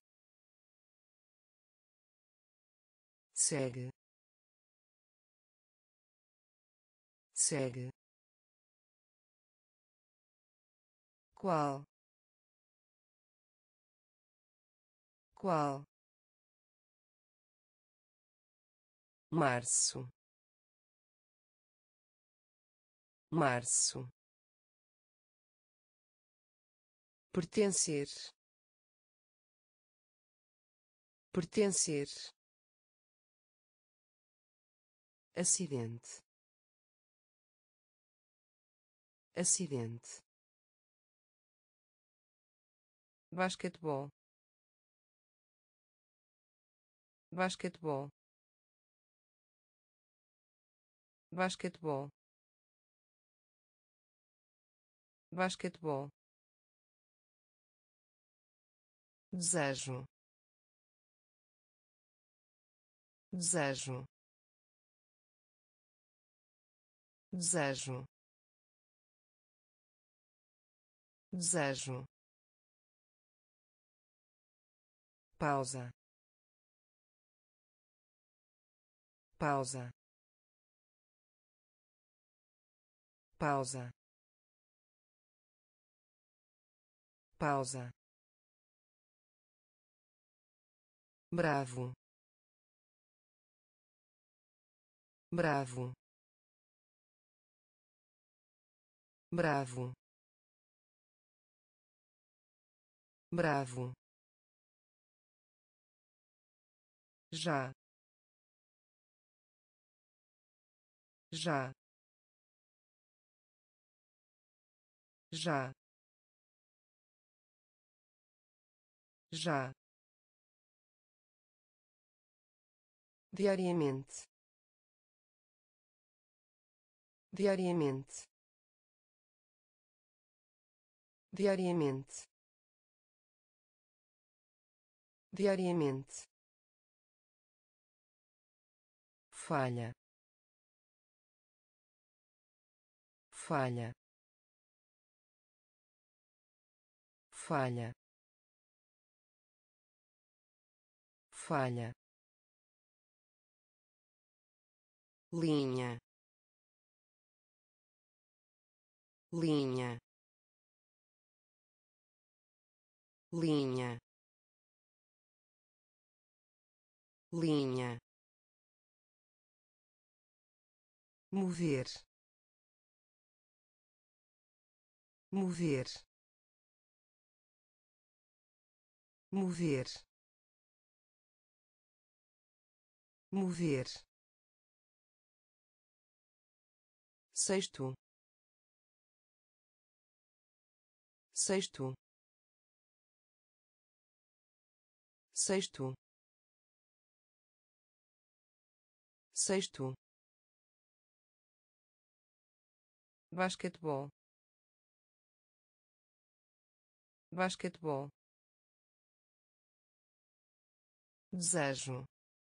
segue, segue, qual, qual, março, março, pertencer, pertencer, acidente, acidente, basquetebol, basquetebol, basquetebol, basquetebol, desejo, desejo, desejo, desejo, pausa, pausa, pausa, pausa, bravo, bravo, bravo, bravo, já, já, já, já, diariamente, diariamente, diariamente, diariamente, falha, falha, falha, falha, linha, linha, linha, linha, mover, mover, mover, mover, sexto, sexto, sexto, sexto, basquetebol, basquetebol, desejo,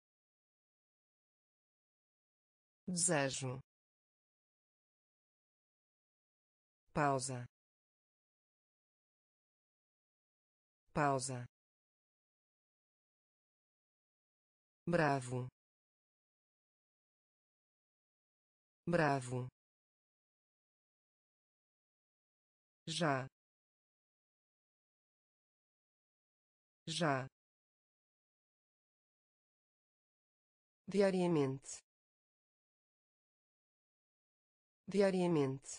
desejo, pausa, pausa, bravo, bravo, já, já, diariamente, diariamente,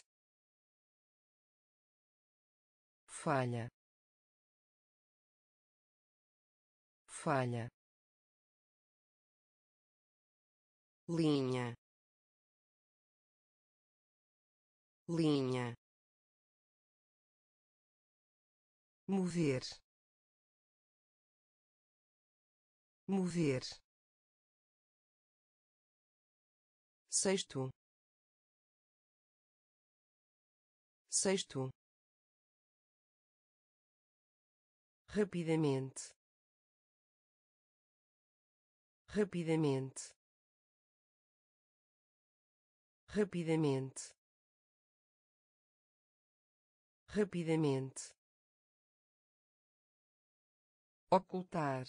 falha, falha, linha, linha, mover, mover, sexto, sexto, rapidamente, rapidamente, rapidamente, rapidamente, ocultar,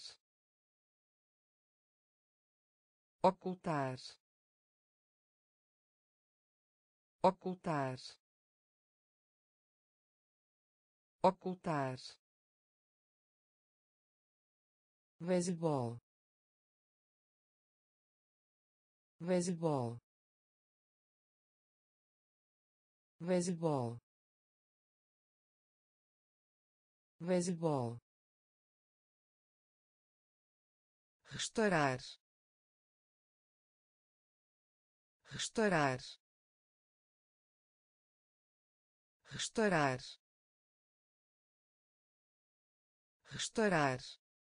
ocultar, ocultar, ocultar, beisebol, beisebol, beisebol, beisebol, restaurar, restaurar, restaurar, restaurar,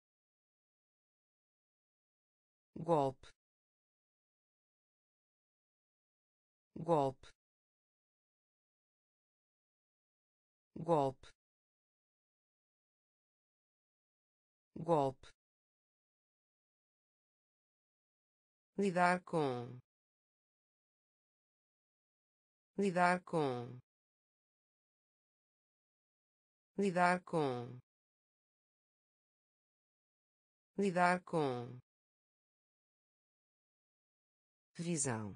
golpe, golpe, golpe, golpe, lidar com, lidar com, lidar com, lidar com, visão,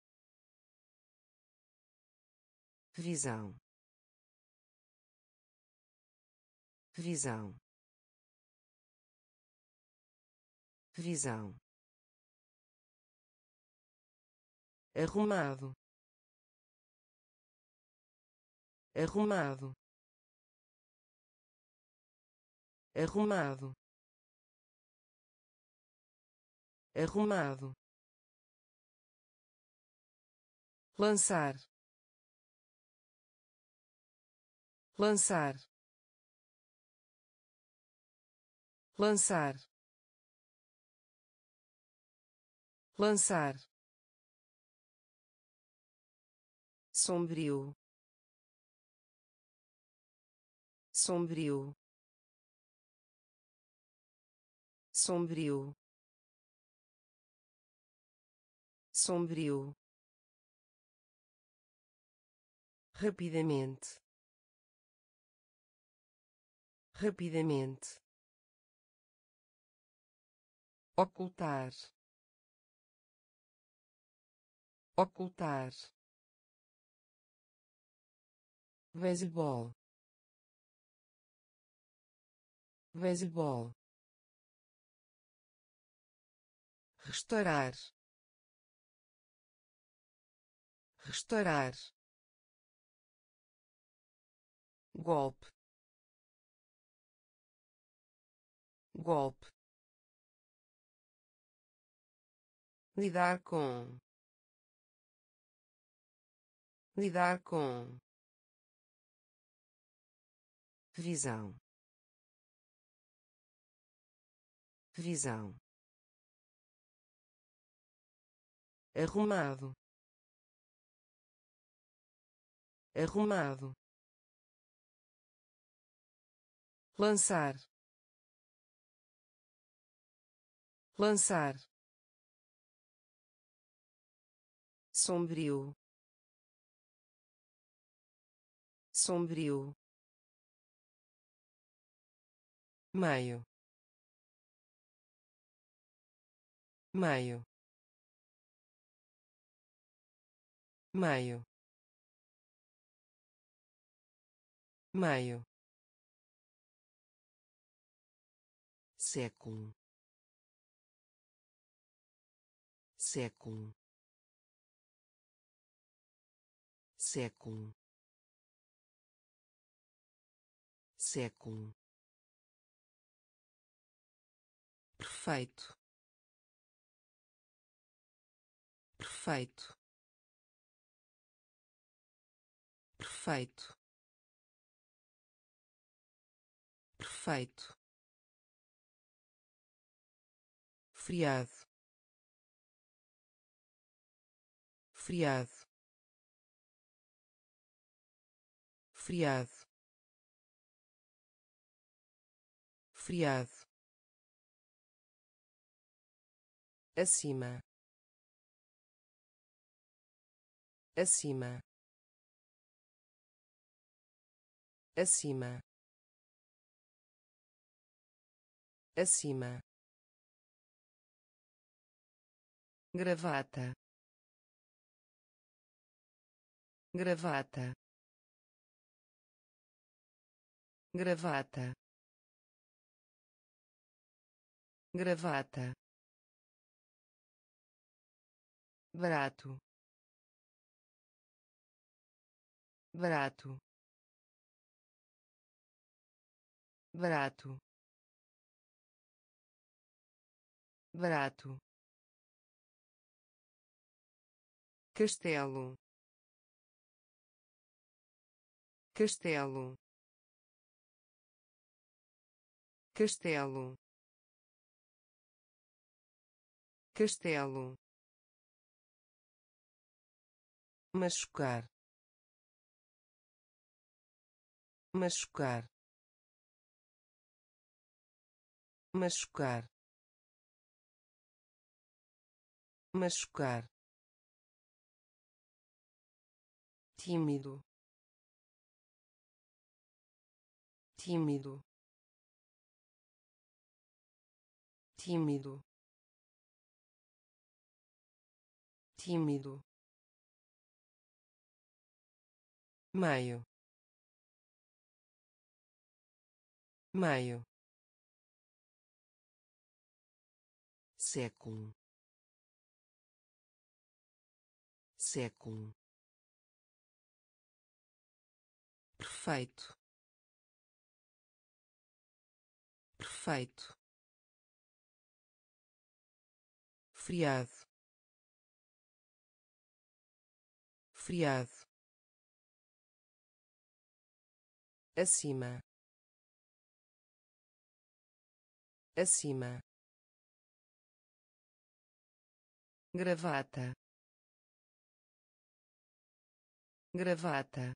visão, visão, visão, arrumado, arrumado, arrumado, arrumado, lançar, lançar, lançar, lançar, sombrio, sombrio, sombrio, sombrio, rapidamente, rapidamente, ocultar, ocultar, beisebol, beisebol, restaurar, restaurar, golpe, golpe, lidar com, lidar com, visão, visão, arrumado, arrumado, lançar, lançar, sombrio, sombrio, meio, meio, meio, meio, século, século, século, século, perfeito, perfeito, perfeito, perfeito, friado, friado, friado, friado, acima, acima, acima, acima, gravata, gravata, gravata, gravata, barato, barato, barato, barato, castelo, castelo, castelo, castelo, machucar, machucar, machucar, machucar, tímido, tímido, tímido, tímido, meio, meio, século, século, perfeito, Feito. Friado. Friado. Acima. Acima. Gravata. Gravata.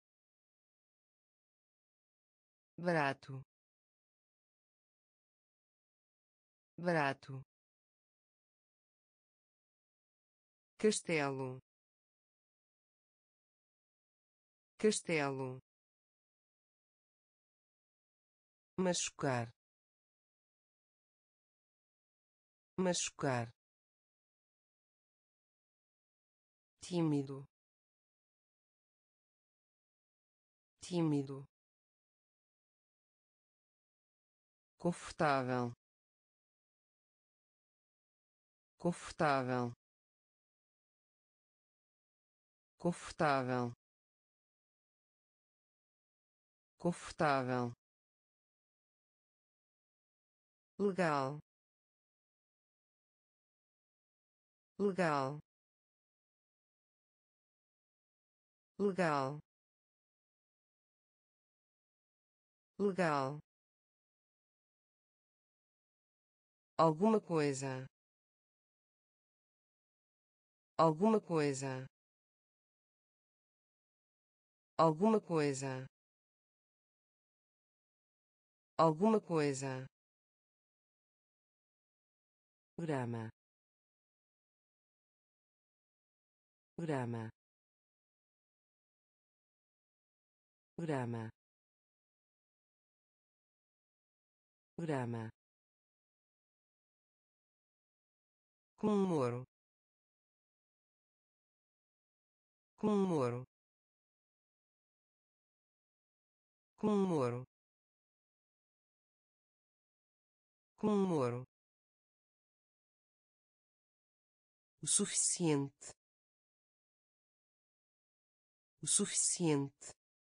Barato. Barato. Castelo. Castelo. Machucar. Machucar. Tímido. Tímido. Confortável. Confortável. Confortável. Confortável. Legal. Legal. Legal. Legal. Alguma coisa. Alguma coisa. Alguma coisa. Alguma coisa. Grama. Grama. Grama. Grama. Comemoro. Comemoro. Comemoro. Comemoro. O suficiente. O suficiente.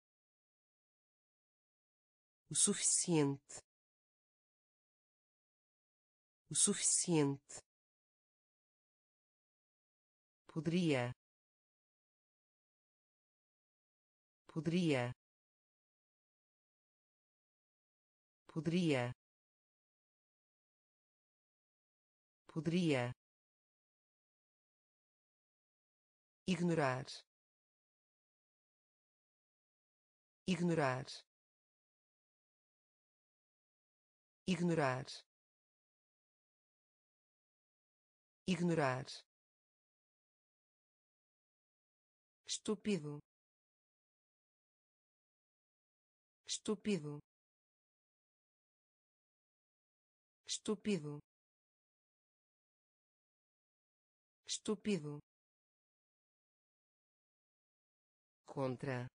O suficiente. O suficiente. Poderia. Poderia. Poderia. Poderia. Ignorar. Ignorar. Ignorar. Ignorar. Estúpido. Estúpido. Estúpido. Estúpido. Contra.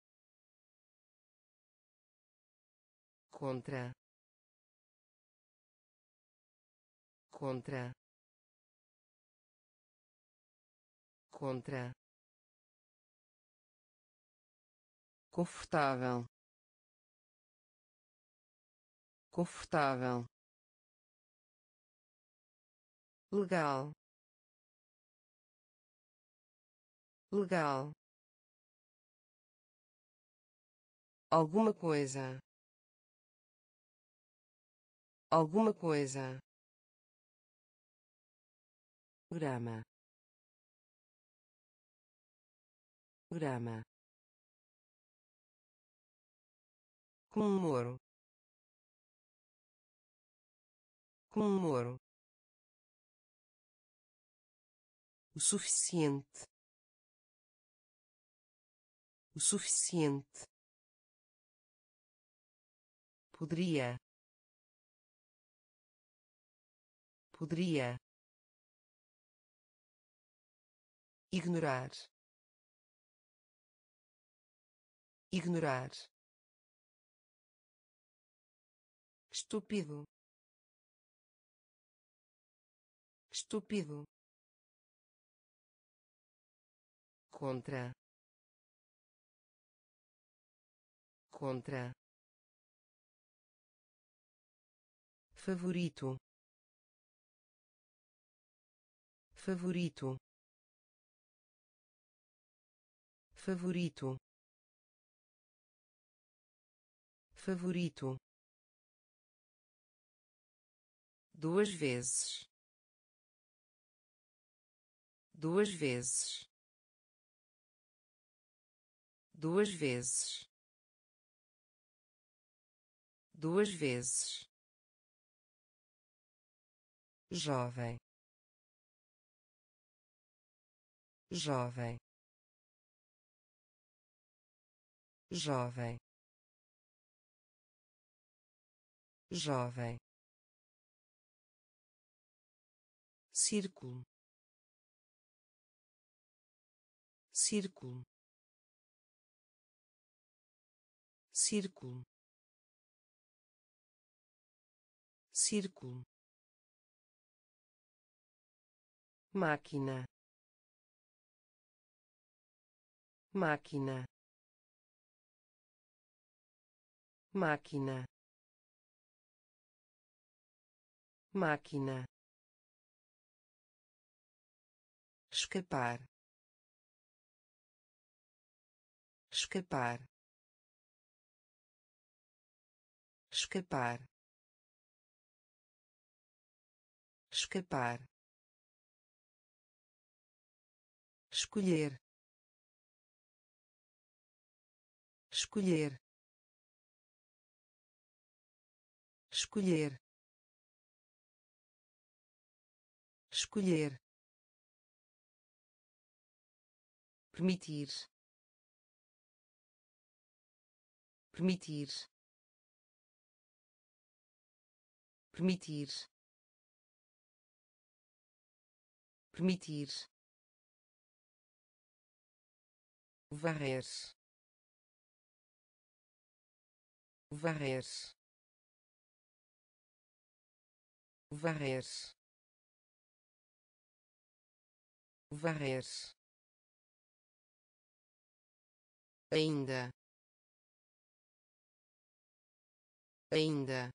Contra. Contra. Contra. Confortável. Confortável. Legal. Legal. Alguma coisa. Alguma coisa. Grama. Grama. Comemoro. Comemoro. O suficiente. O suficiente. Poderia. Poderia. Ignorar. Ignorar. Estúpido. Estúpido. Contra. Contra. favorito, favorito, favorito, favorito, duas vezes, duas vezes, duas vezes, duas vezes, jovem, jovem, jovem, jovem, círculo, círculo, círculo, círculo, máquina, máquina, máquina, máquina, escapar, escapar, escapar, escapar, escolher, escolher, escolher, escolher, permitir, permitir, permitir, permitir, varrer, varrer, varrer, varrer, ainda, ainda,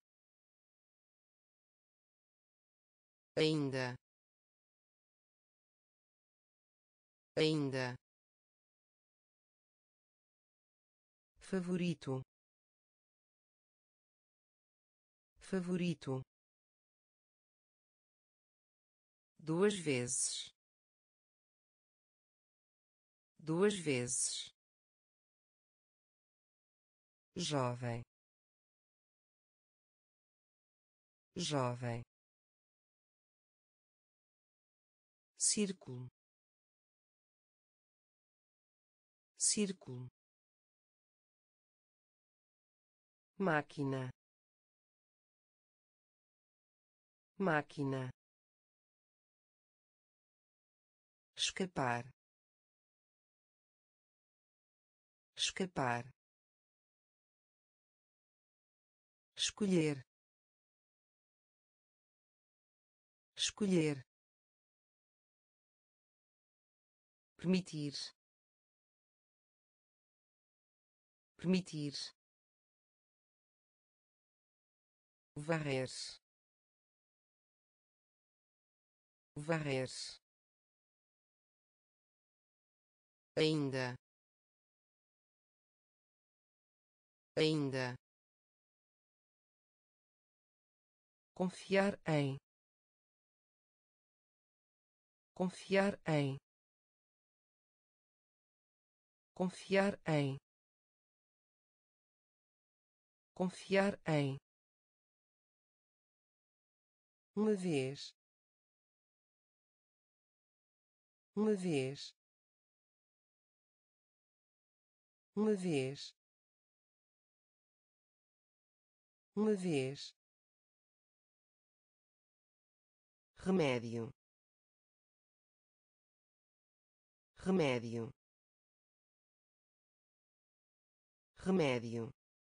ainda, ainda, favorito, favorito, duas vezes, duas vezes, jovem, jovem, círculo, círculo, máquina, máquina, escapar, escapar, escolher, escolher, permitir, permitir, varrer, varrer, ainda, ainda, confiar em, confiar em, confiar em, confiar em, uma vez, uma vez, uma vez, uma vez, remédio, remédio, remédio,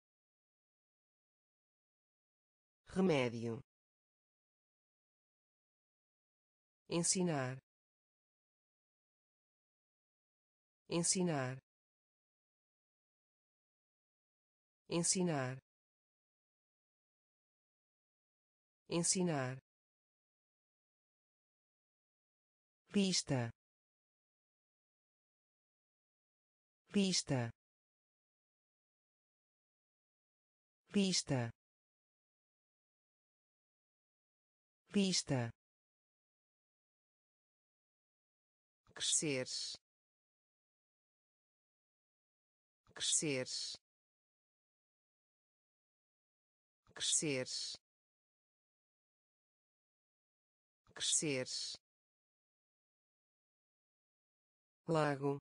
remédio, ensinar, ensinar, ensinar, ensinar, lista, lista, lista, lista, crescer, crescer, crescer, crescer, lago,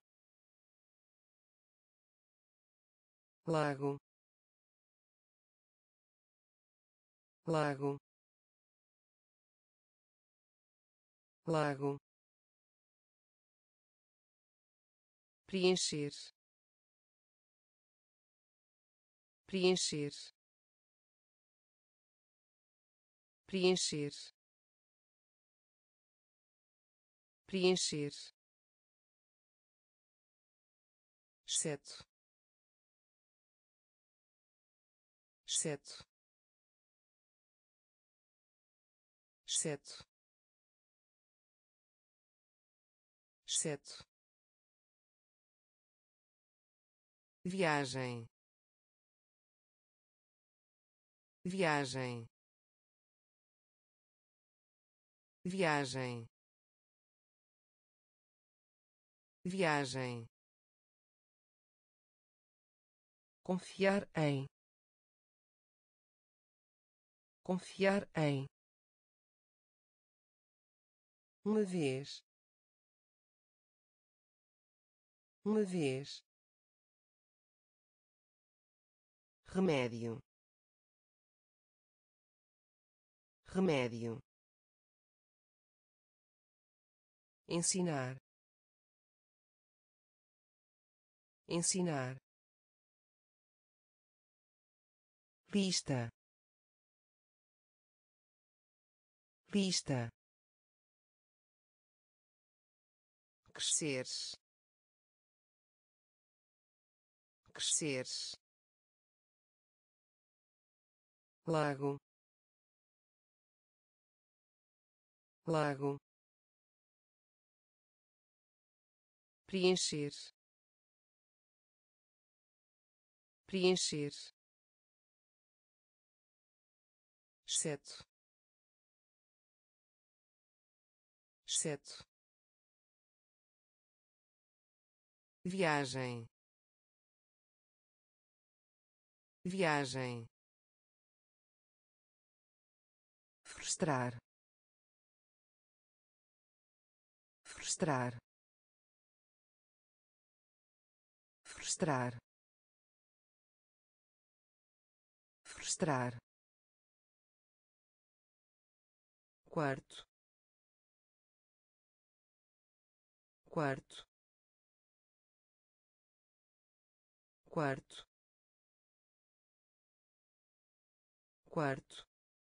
lago, lago, lago, preencher, preencher, preencher, preencher, exceto, exceto, exceto, exceto, viagem, viagem, viagem, viagem, confiar em, confiar em, uma vez, uma vez, remédio, remédio, ensinar, ensinar, lista, lista, crescer, crescer, lago, lago, preencher, preencher, exceto, exceto, viagem, viagem, frustrar, frustrar, frustrar, frustrar, quarto, quarto, quarto, quarto,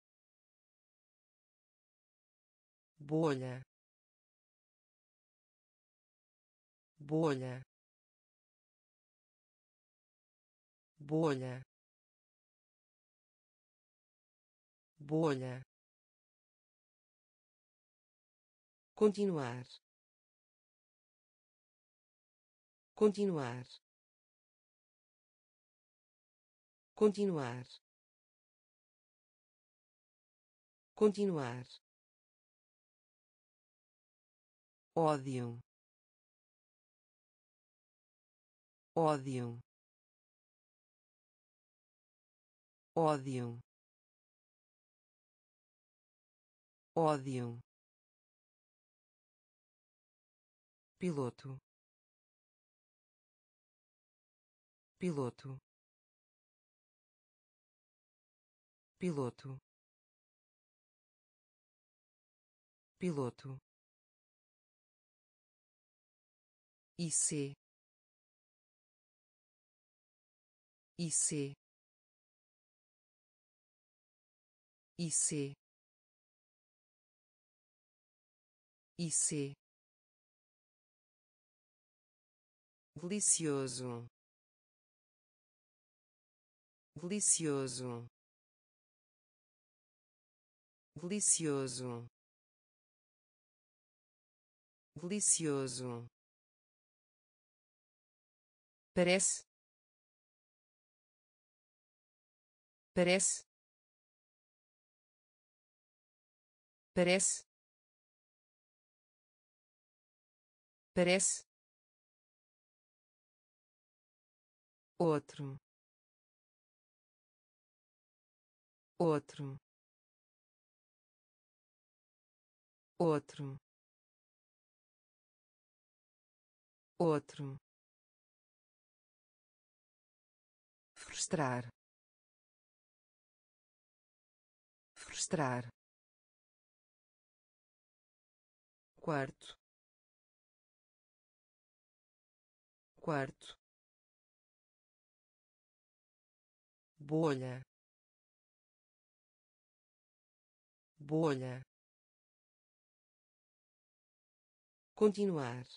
bolha, bolha, bolha, bolha, continuar, continuar, continuar, continuar, ódio, ódio, ódio, ódio, piloto, piloto, piloto, piloto, I C, I C, I C, I C, delicioso, delicioso, delicioso, delicioso, parece, parece, parece, parece, outro, outro, outro, outro, frustrar, frustrar, quarto, quarto, bolha, bolha, continuar,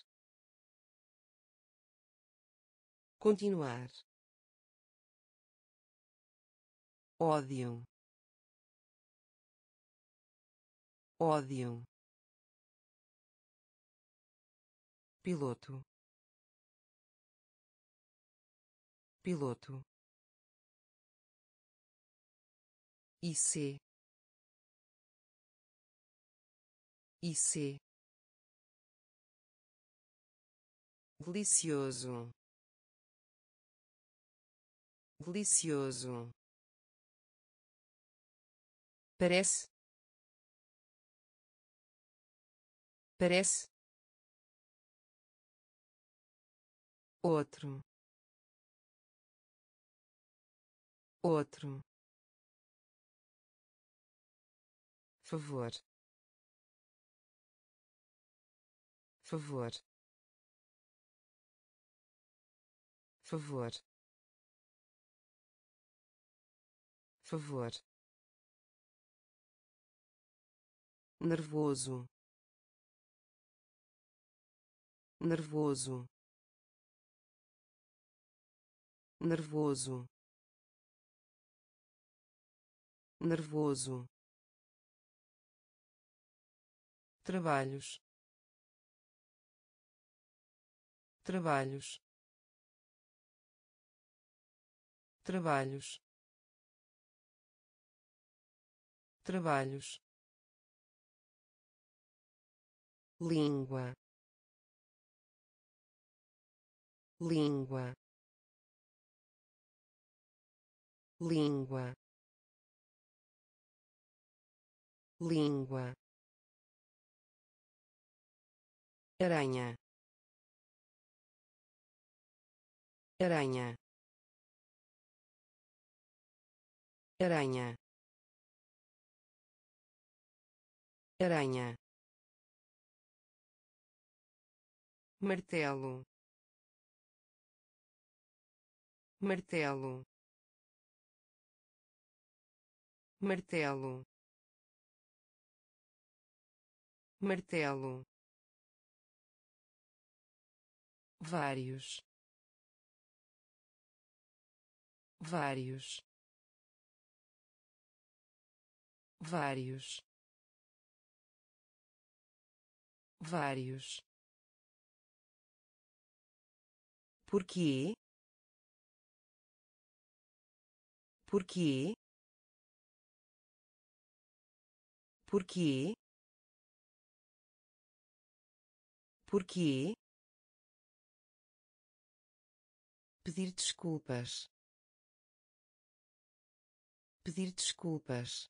continuar, ódio, ódio, piloto, piloto, I C, I C, delicioso, delicioso, parece, parece, outro, outro, favor, favor, favor, favor, nervoso, nervoso, nervoso, nervoso, trabalhos, trabalhos, trabalhos, trabalhos, língua, língua, língua, língua, aranha, aranha, aranha, aranha, martelo, martelo, martelo, martelo, vários, vários, vários, vários, porquê, porquê, porquê, porquê, pedir desculpas, pedir desculpas,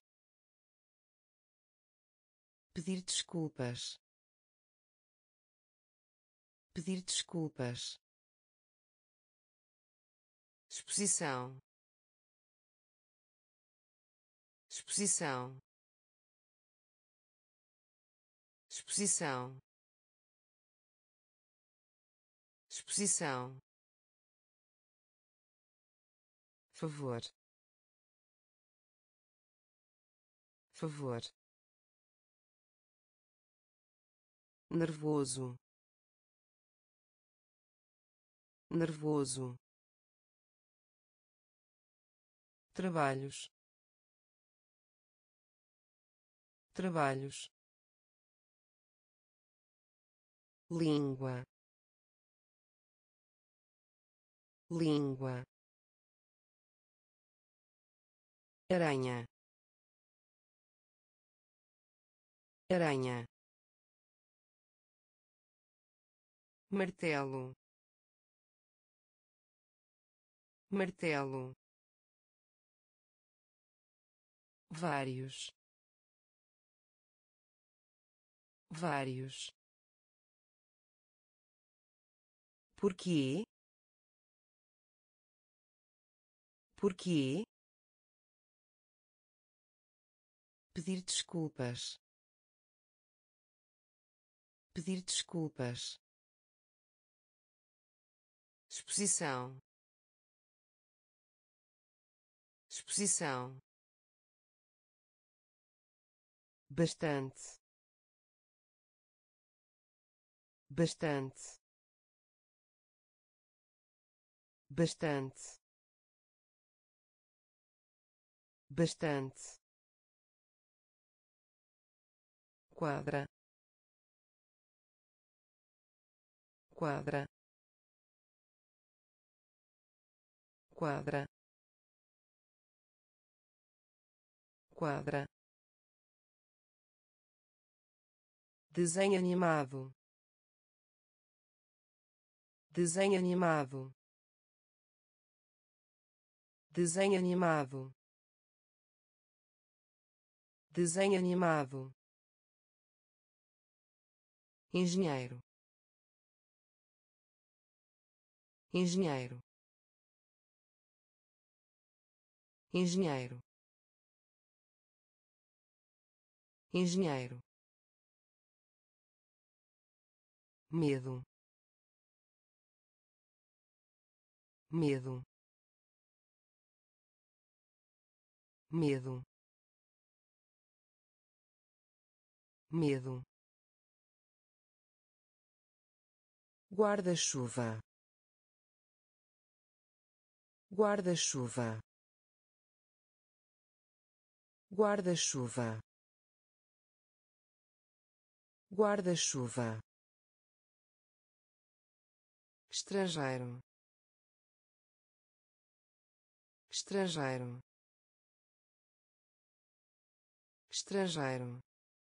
pedir desculpas, pedir desculpas, exposição, exposição, exposição, exposição, favor, favor, nervoso, nervoso, trabalhos, trabalhos, língua, língua, aranha, aranha, martelo, martelo, vários, vários. Porquê? Porquê? Pedir desculpas. Pedir desculpas. Exposição. Exposição. Bastante. Bastante. Bastante. Bastante. Quadra. Quadra. Quadra. Quadra. Desenho animado. Desenho animado. Desenho animado. Desenho animado. Engenheiro. Engenheiro. Engenheiro. Engenheiro. Medo. Medo. Medo. Medo. Guarda-chuva. Guarda-chuva. Guarda-chuva. Guarda-chuva. Estrangeiro. Estrangeiro. Estrangeiro.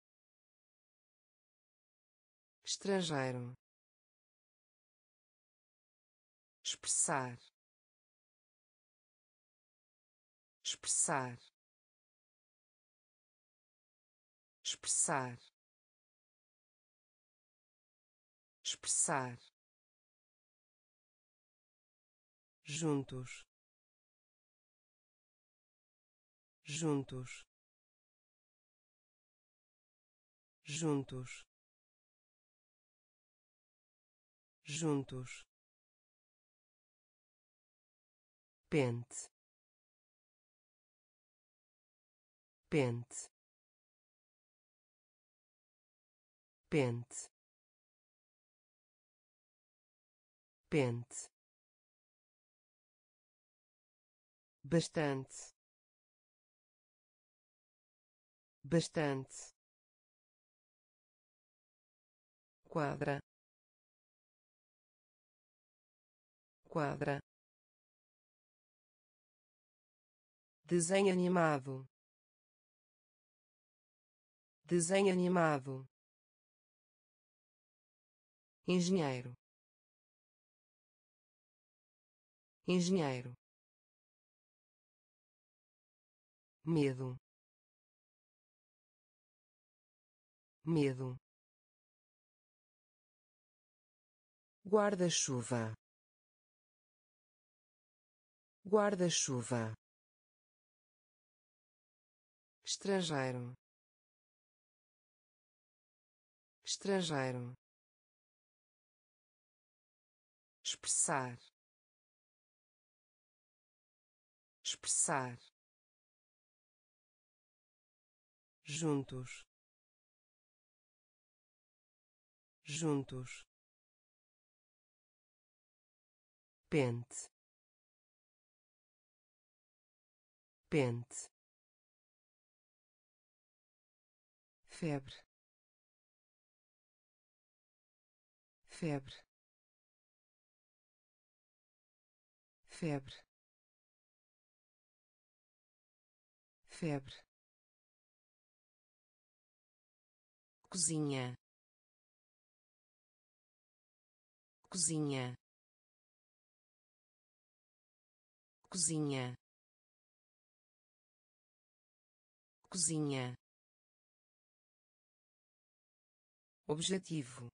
Estrangeiro. Expressar. Expressar. Expressar. Expressar. Juntos. Juntos. Juntos. Juntos. Pente. Pente. Pente. Pente. Bastante. Bastante. Quadra. Quadra. Desenho animado. Desenho animado. Engenheiro. Engenheiro. Medo. Medo. Guarda-chuva. Guarda-chuva. Estrangeiro. Estrangeiro. Expressar. Expressar. Juntos. Juntos. Pente. Pente. febre, febre, febre, febre, cozinha, cozinha, cozinha, cozinha, objetivo,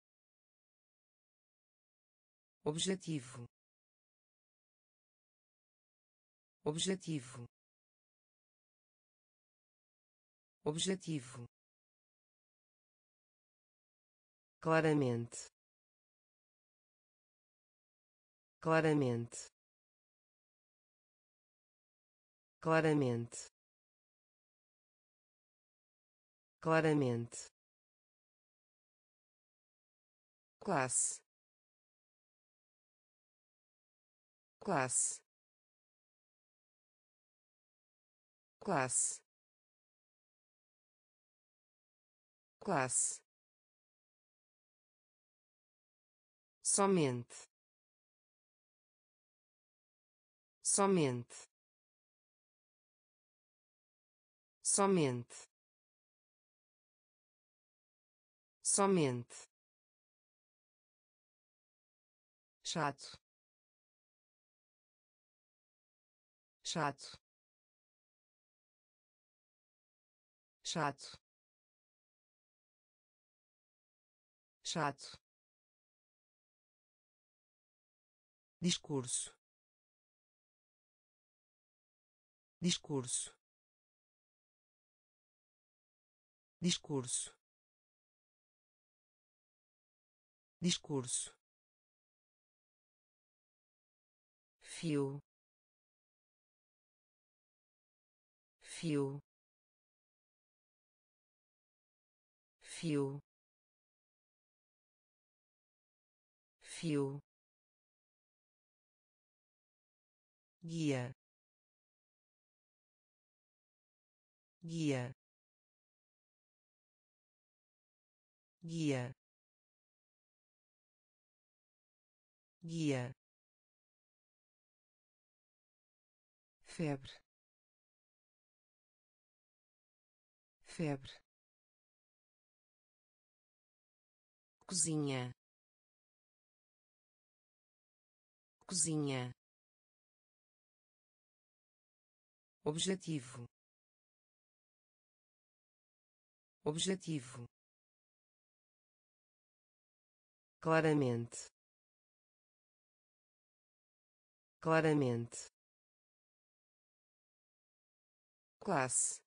objetivo, objetivo, objetivo, claramente, claramente, claramente, claramente, classe, classe, classe, classe, somente, somente, somente, somente, chato, chato, chato, chato, discurso, discurso, discurso, discurso, fio, fio, fio, fio, guia, guia, guia, guia, febre, febre, cozinha, cozinha, objetivo, objetivo, claramente, claramente, classe,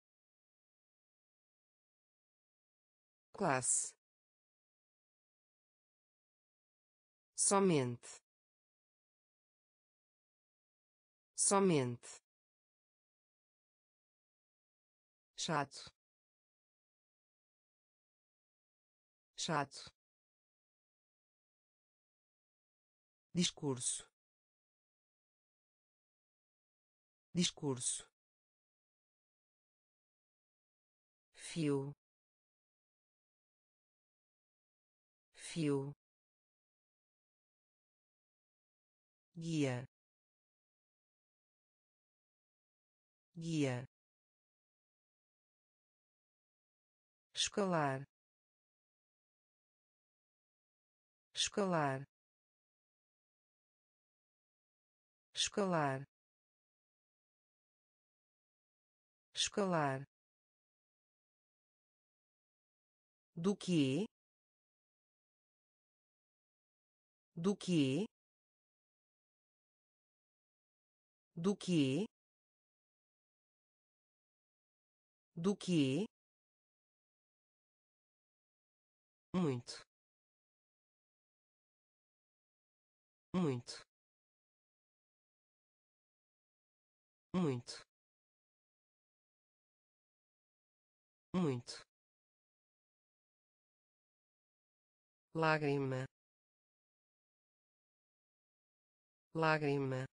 classe, somente, somente, chato, chato, discurso, discurso, fio, fio, guia, guia, escalar, escalar, escalar, escalar, do que, do que, do que, do que, muito, muito, muito, muito, lágrima, lágrima,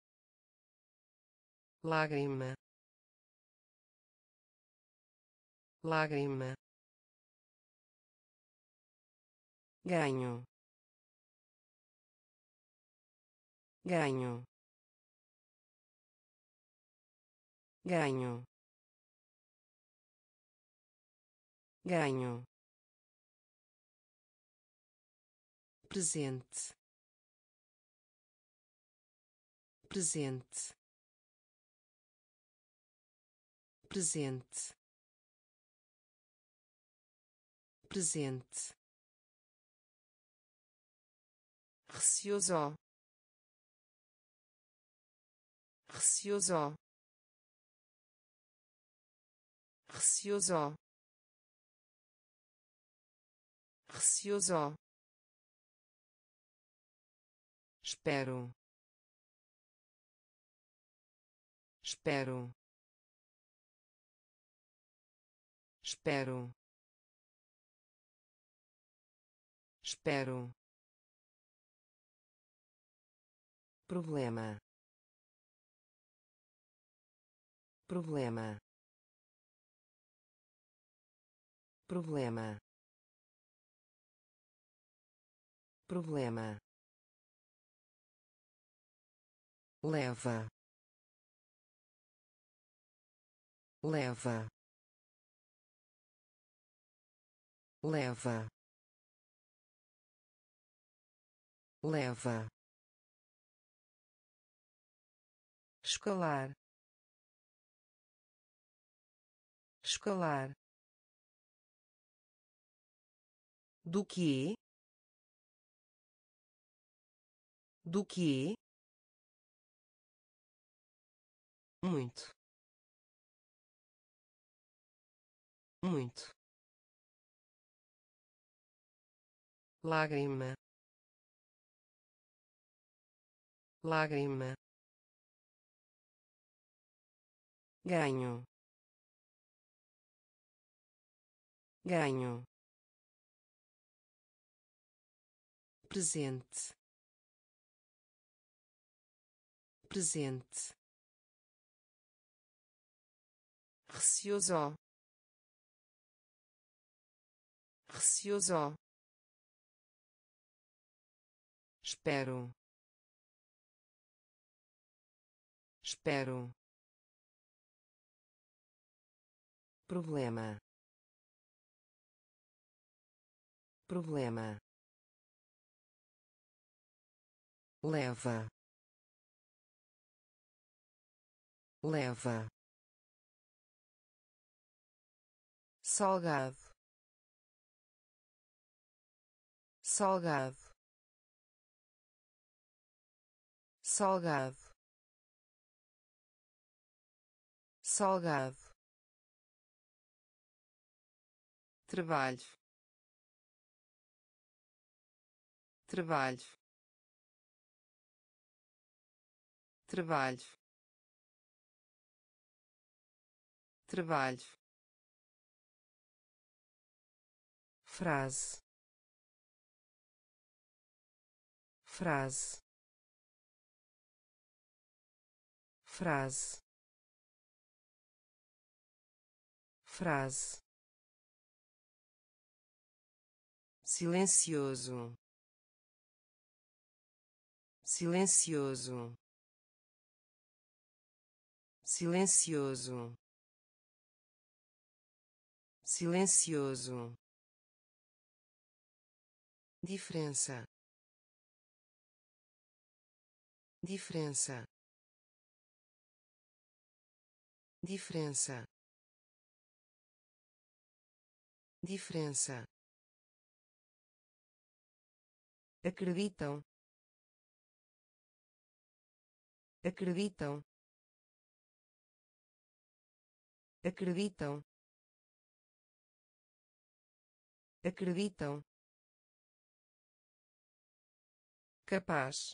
lágrima, lágrima, ganho, ganho, ganho, ganho, presente, presente, presente, presente, receoso, receoso, receoso, receoso, espero, espero, espero, espero, problema, problema, problema, problema, leva, leva, leva, leva, escalar, escalar, do que, do que, muito, muito, lágrima, lágrima, ganho, ganho, presente, presente, receoso, receoso, espero, espero, problema, problema, leva, leva, salgado, salgado, salgado, salgado, trabalho, trabalho, trabalho, trabalho, frase, frase, frase, frase, silencioso, silencioso, silencioso, silencioso, diferença, diferença, diferença, diferença, acreditam, acreditam, acreditam, acreditam, capaz,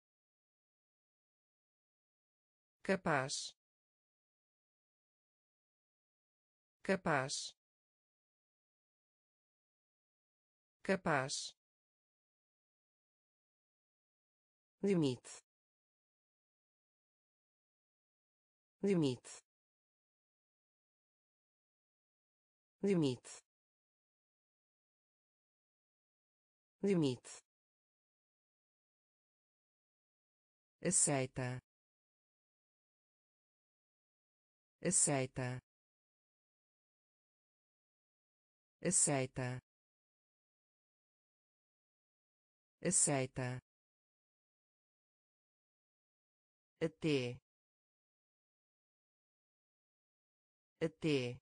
capaz, capaz, capaz, limite, limite, limite, limite, aceita, aceita, aceita, aceita, até, até,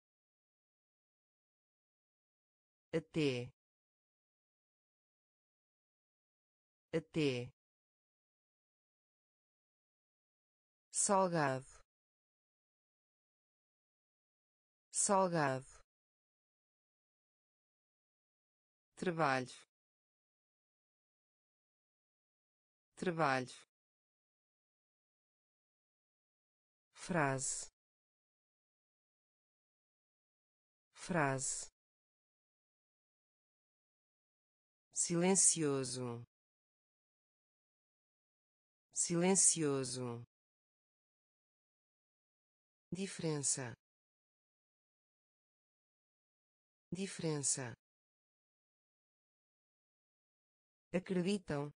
até, até, salgado, salgado, trabalho, trabalho, frase, frase, silencioso, silencioso, diferença, diferença, acreditam,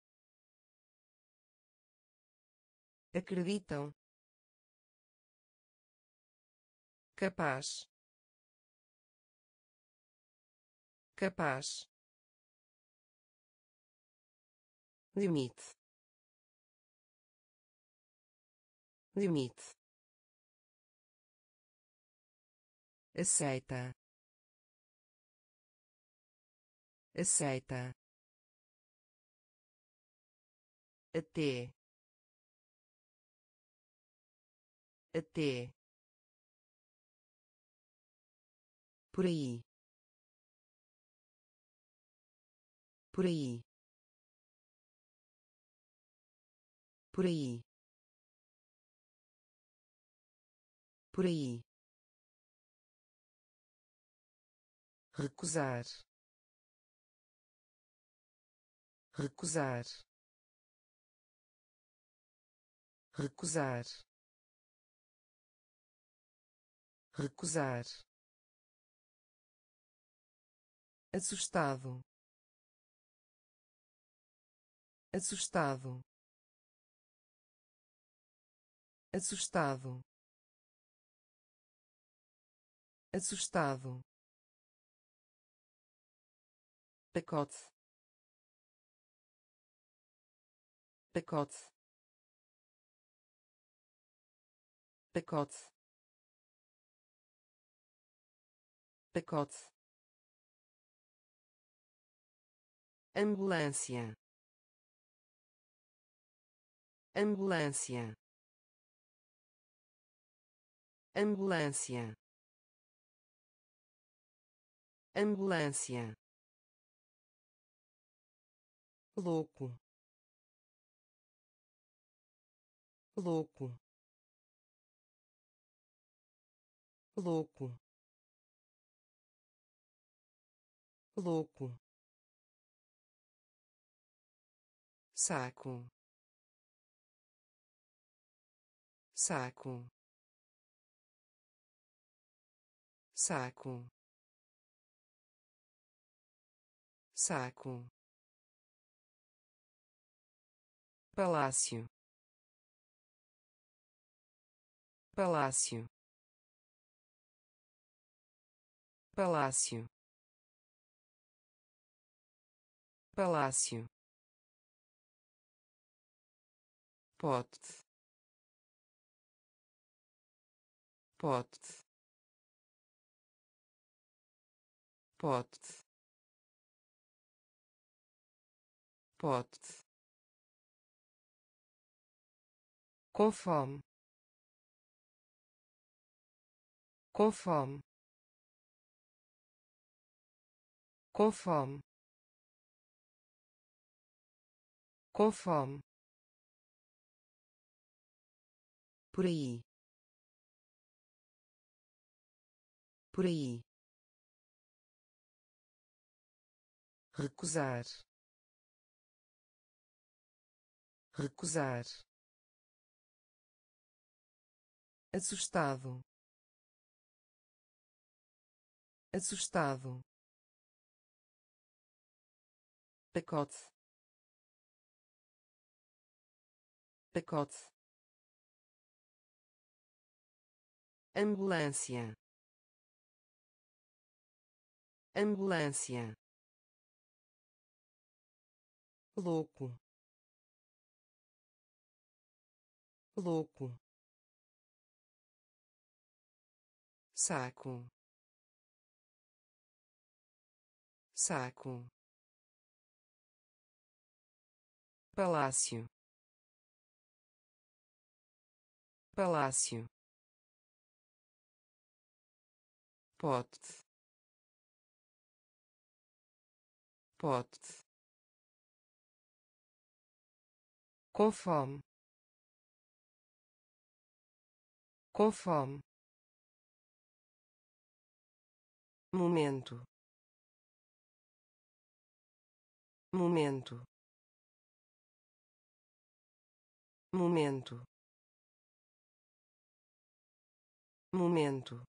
acreditam, capaz, capaz, limite, limite, aceita, aceita, até, até, por aí, por aí, por aí, por aí, recusar, recusar, recusar, recusar, assustado, assustado, assustado, assustado, pacote, pacote, pacote, pacote, ambulância, ambulância, ambulância, ambulância, louco, louco, louco, louco, saco, saco, saco, saco, palácio, palácio, palácio, palácio, pote, pote, pote, pote, com fome, com fome, com fome, com fome, por aí, por aí, recusar, recusar, assustado, assustado, pacote, pacote, ambulância, ambulância, louco, louco, saco, saco, palácio, palácio, pote, pote, com fome, com fome, momento, momento, momento, momento,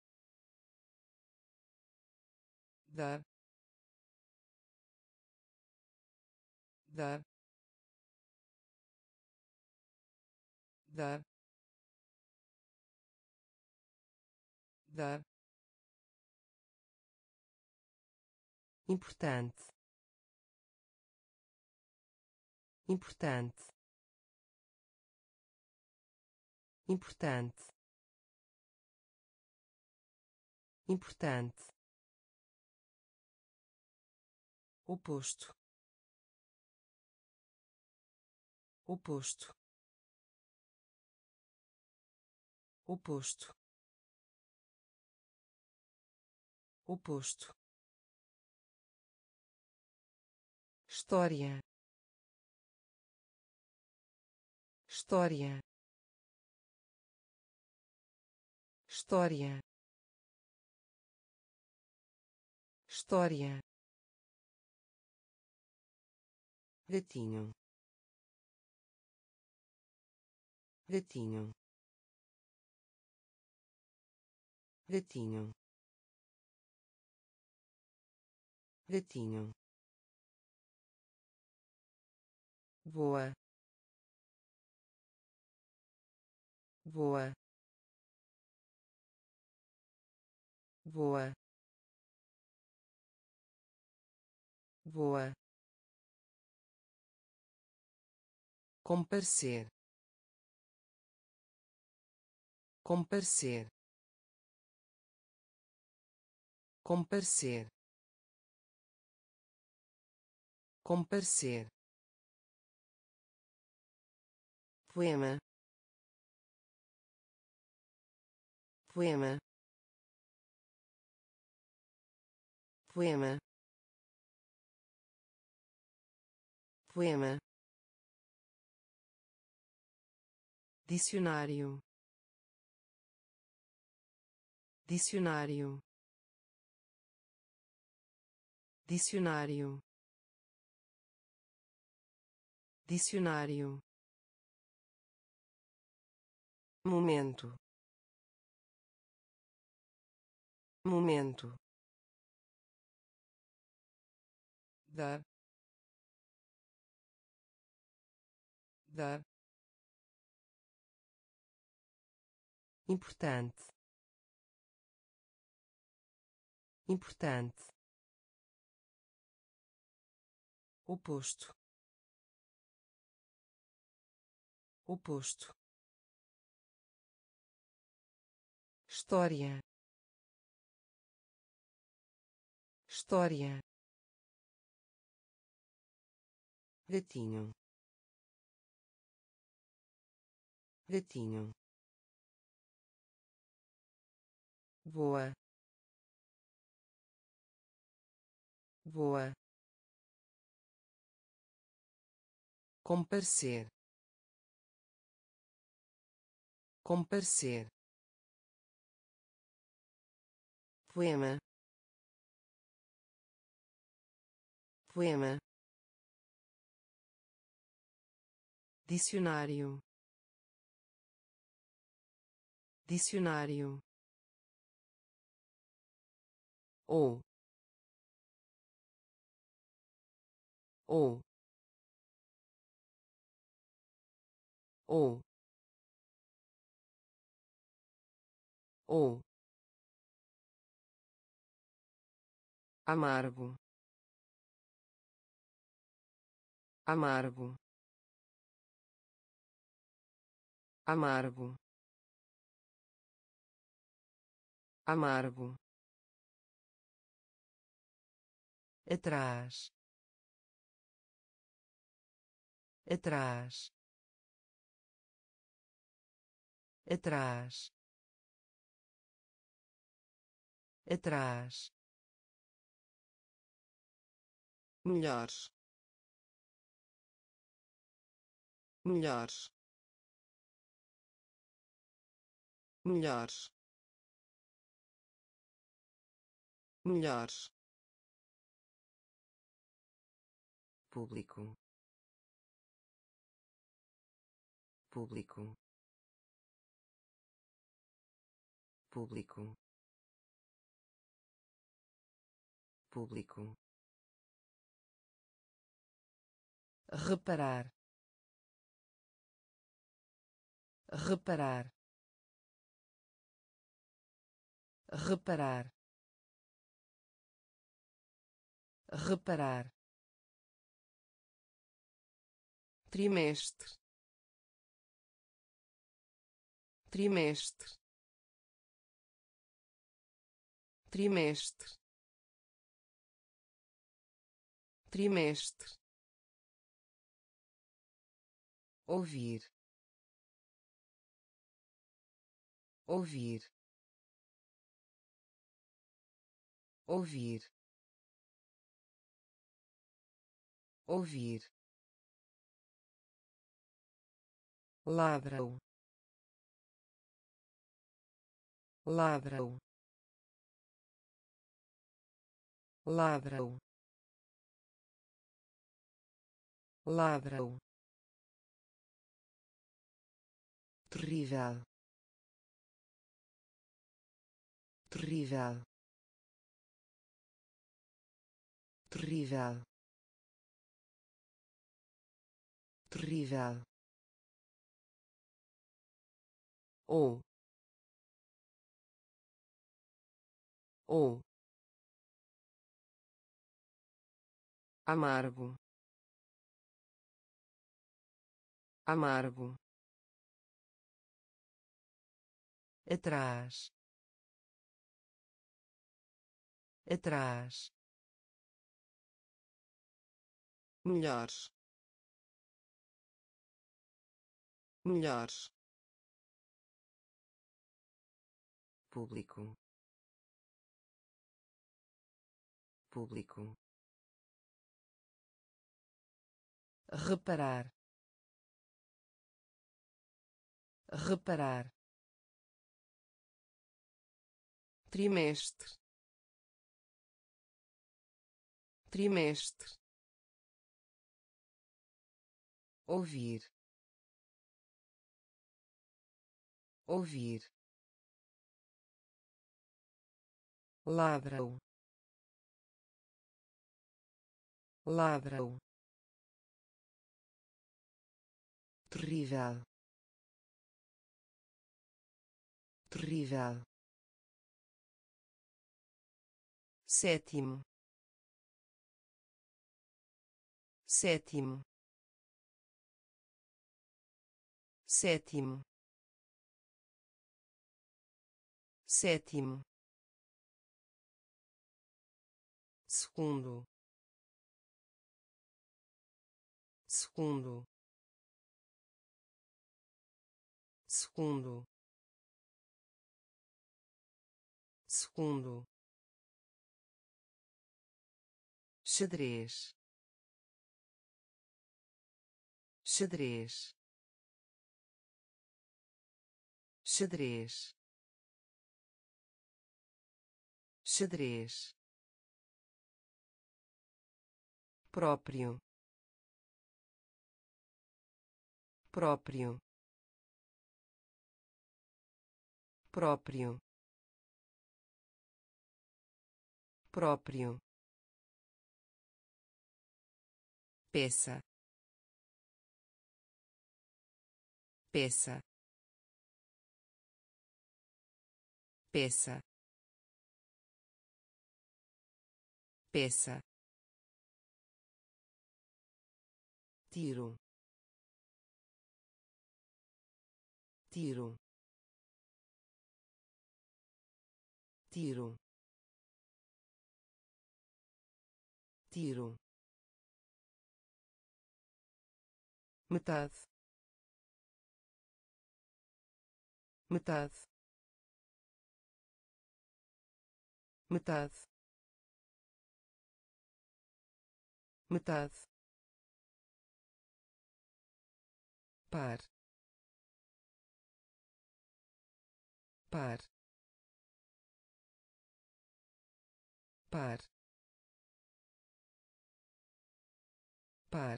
dar, dar, dar, dar, importante, importante, importante, importante, oposto, oposto, oposto, oposto, história, história, história, história, gatinho, gatinho, gatinho, gatinho, voa, voa, voa, voa, comparecer, comparecer, comparecer, comparecer, poema, poema, poema, poema, dicionário, dicionário, dicionário, dicionário, momento, momento, dar, dar, importante, importante, oposto, oposto, história, história, gatinho, gatinho, voa, voa, comparecer, comparecer, poema, poema, dicionário, dicionário, ou ou ou ou amargo, amargo, amargo, amargo, atrás, atrás, atrás, atrás, melhores, melhores, melhores, melhores, público, público, público, público, reparar, reparar, reparar, reparar, trimestre, trimestre, trimestre, trimestre, ouvir, ouvir, ouvir, ouvir, ladrão, ladrão, ladrão, ladrão, terrível, terrível, terrível, terrível, ou ou amargo, amargo, atrás, atrás, melhores, melhores, público, público, reparar, reparar, trimestre, trimestre, ouvir, ouvir, ladrão, ladrão, terrível, terrível, sétimo, sétimo, sétimo, sétimo, segundo, segundo, segundo, segundo, xadrez, xadrez, xadrez, xadrez, próprio, próprio, próprio, próprio, peça, peça, peça, peça, tiro, tiro, tiro, tiro, metade, metade, metade, metade, par, par, par, par,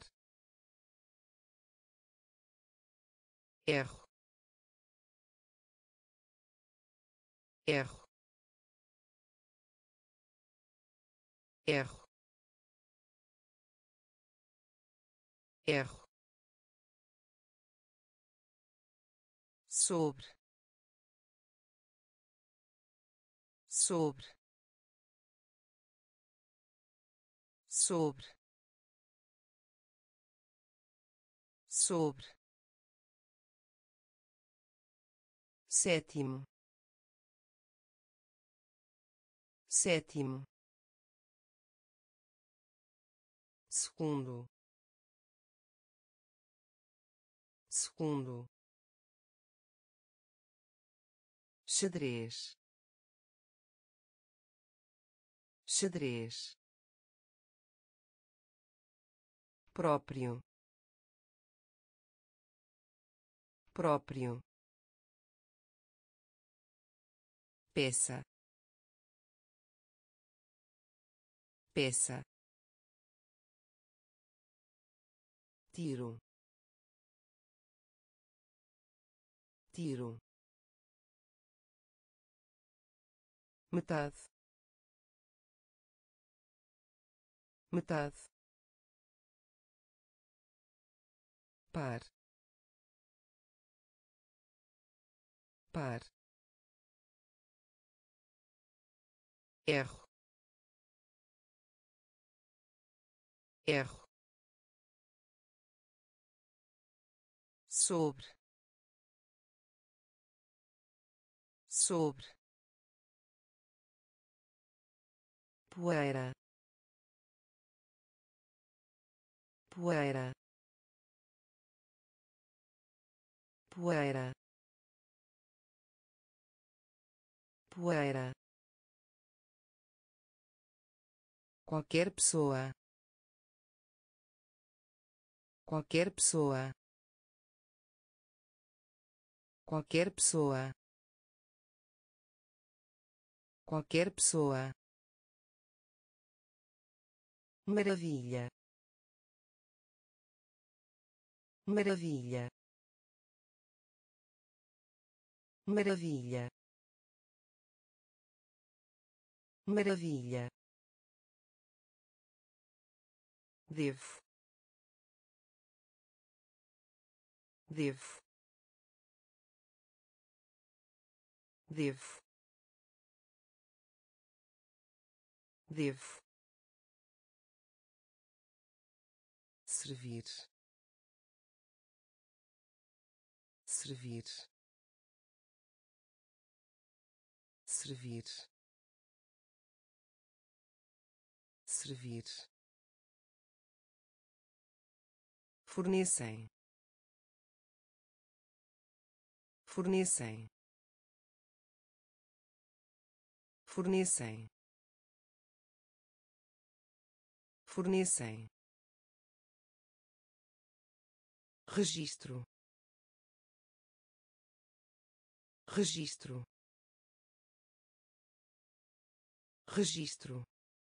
erro, erro, erro, erro, sobre, sobre, sobre, sobre, sétimo, sétimo, segundo, segundo, xadrez, xadrez, próprio, próprio, peça, peça, tiro, tiro, metade, metade, par, par, erro, erro, sobre, sobre, poeira, poeira, poeira, poeira, qualquer pessoa, qualquer pessoa, qualquer pessoa, qualquer pessoa, maravilha, maravilha, maravilha, maravilha, devo, devo, devo, devo, servir, servir, servir, servir, fornecem, fornecem, fornecem, fornecem, registro, registro, registro,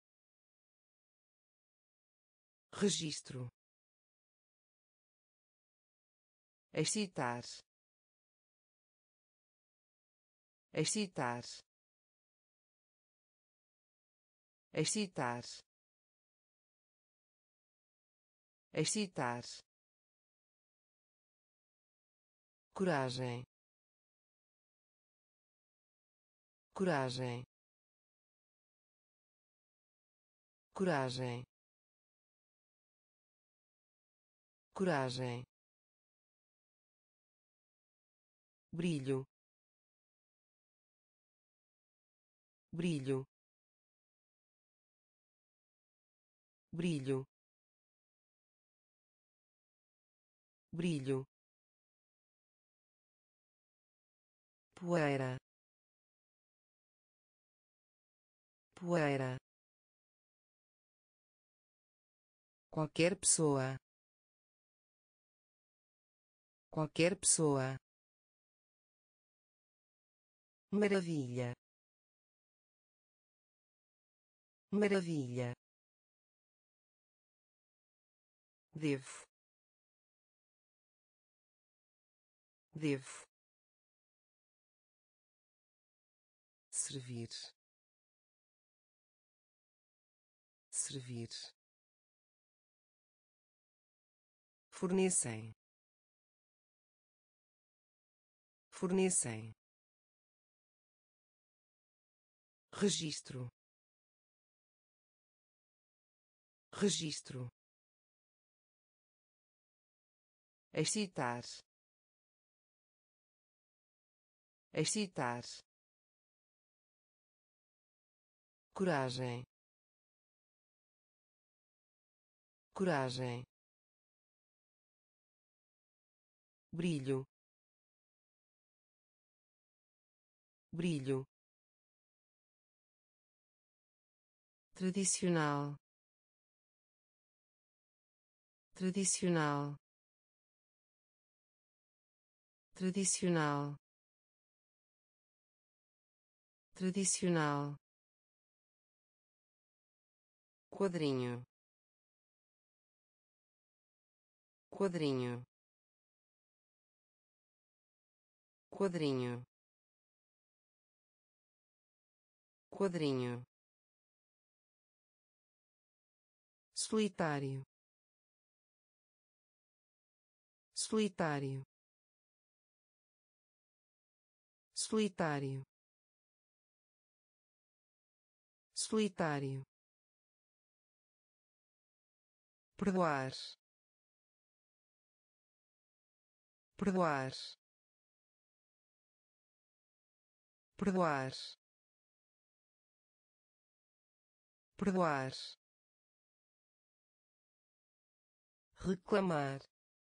registro, excitar, excitar, excitar, excitar, coragem, coragem, coragem, coragem, brilho, brilho, brilho, brilho, poeira, poeira, qualquer pessoa, qualquer pessoa, maravilha, maravilha, devo, devo, servir, servir, fornecem, fornecem, registro, registro, excitar, excitar, coragem, coragem, brilho, brilho, tradicional, tradicional, tradicional, tradicional, quadrinho, quadrinho, quadrinho, quadrinho, solitário, solitário, solitário, solitário, perdoar, perdoar, perdoar, perdoar, reclamar,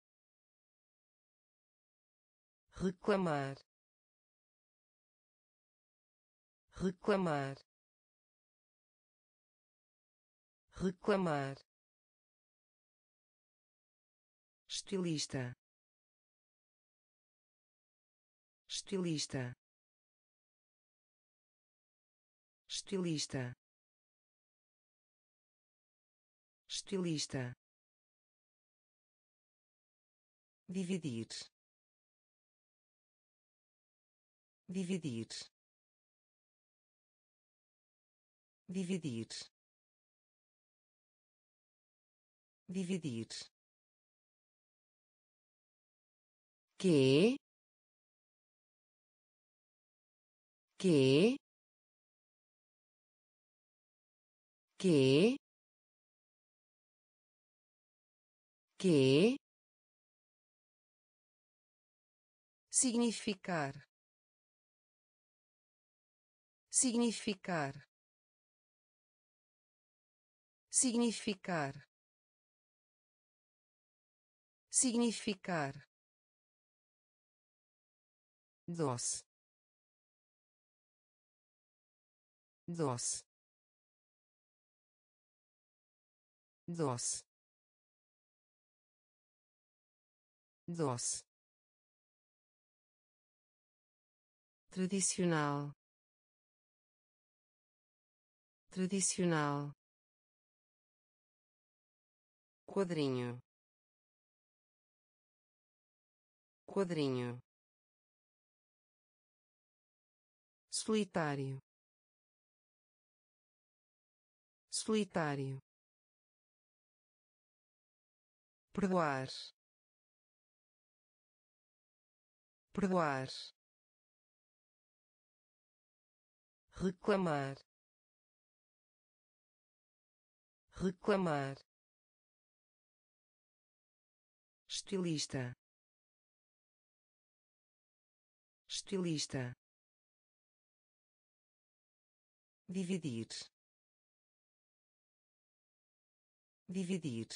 reclamar, reclamar, reclamar, estilista, estilista, estilista, estilista, dividir, dividir, dividir, dividir, que, que, que, que, significar, significar, significar, significar, doce, doce, doce, doce, tradicional, tradicional, quadrinho, quadrinho, solitário, solitário, perdoar, perdoar, reclamar, reclamar, estilista, estilista, dividir, dividir,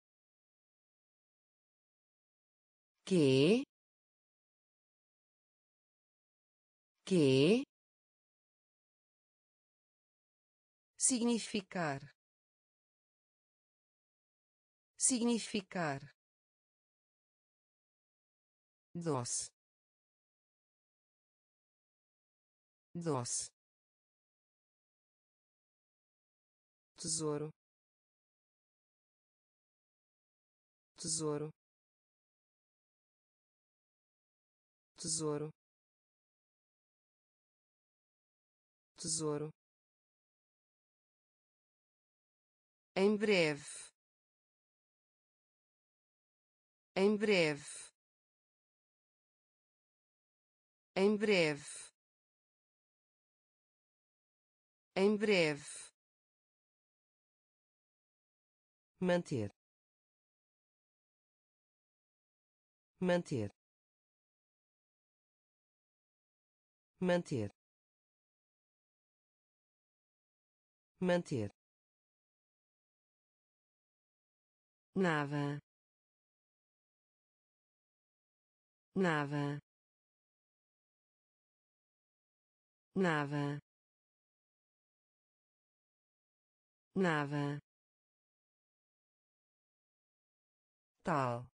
que, que, significar, significar, doce, doce, tesouro, tesouro, tesouro, tesouro, em breve, em breve, em breve, em breve, manter, manter, manter, manter, nada, nada, nada, nada, tal,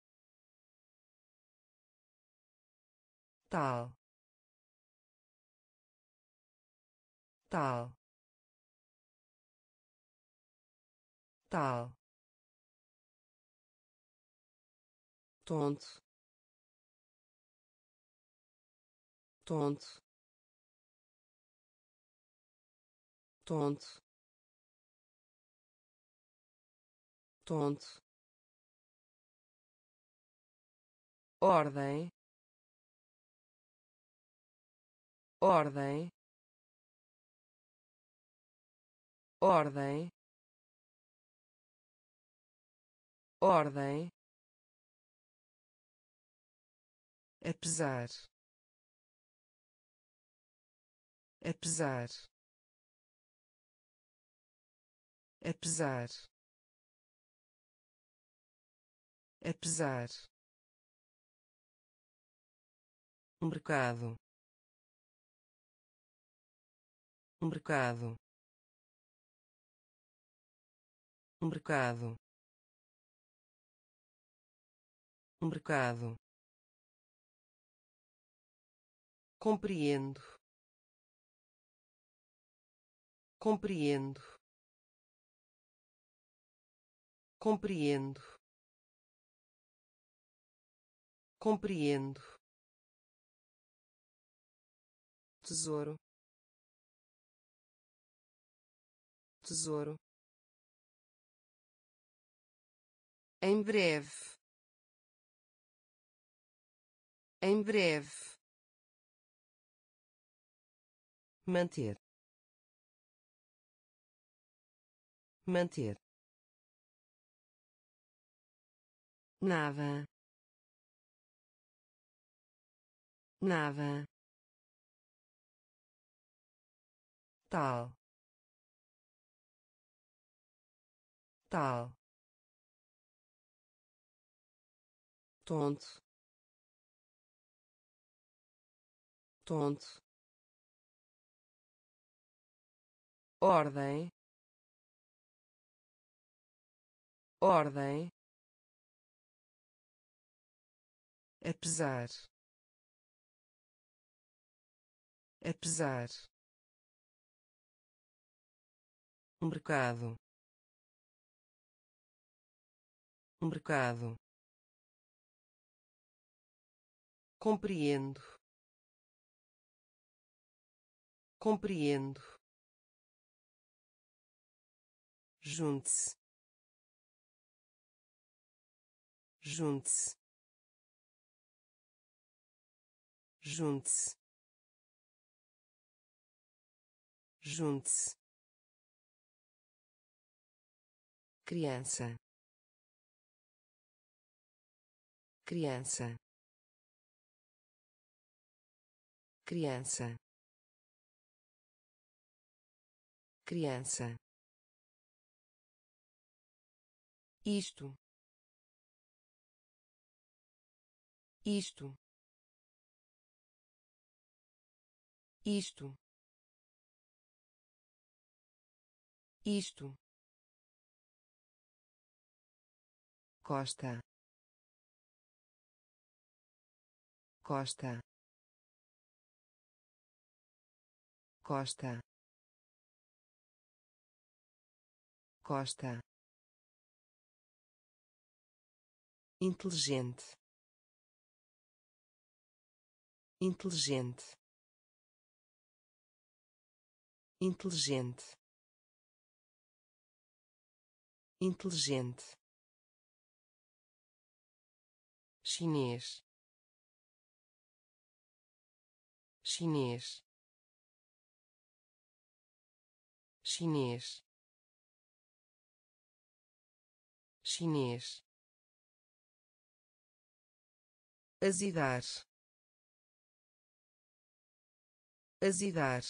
tal, tal, tal, tonto, tonto, tonto, tonto, ordem, ordem, ordem, ordem, apesar, apesar, apesar, apesar, mercado, mercado, mercado, mercado, compreendo, compreendo, compreendo, compreendo, tesouro, tesouro, em breve, em breve, manter, manter, nada, nada, tal, tal, tonto, tonto, ordem, ordem, apesar, apesar, mercado, mercado, compreendo, compreendo, junte-se, junte-se, junte-se, junte-se, criança, criança, criança, criança, isto, isto, isto, isto, Costa, Costa, Costa, Costa, inteligente, inteligente, inteligente, inteligente, chinês, chinês, chinês, chinês, azedar, azedar,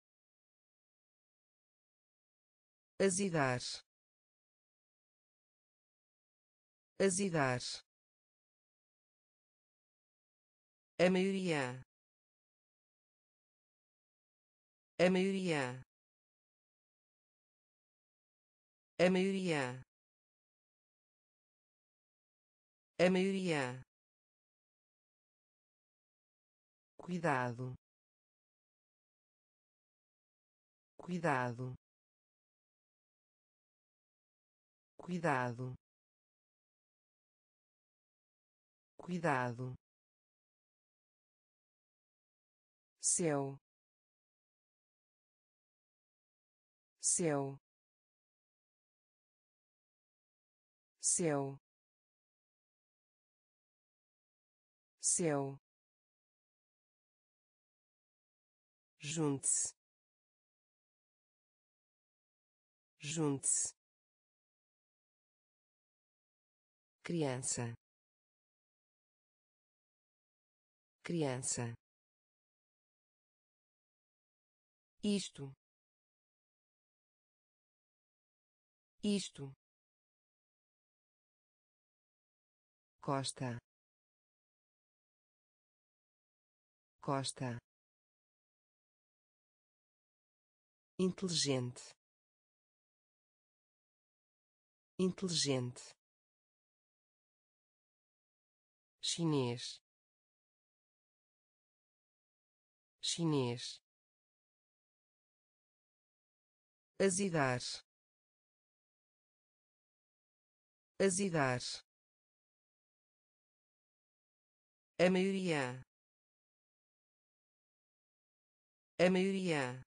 azedar, azedar, a maioria, a maioria, a maioria, a maioria, cuidado, cuidado, cuidado, cuidado, céu, céu, céu, céu, junte-se, junte-se, criança, criança, isto, isto, Costa, Costa, inteligente, inteligente, chinês, chinês, azedar, azedar, a maioria, a maioria,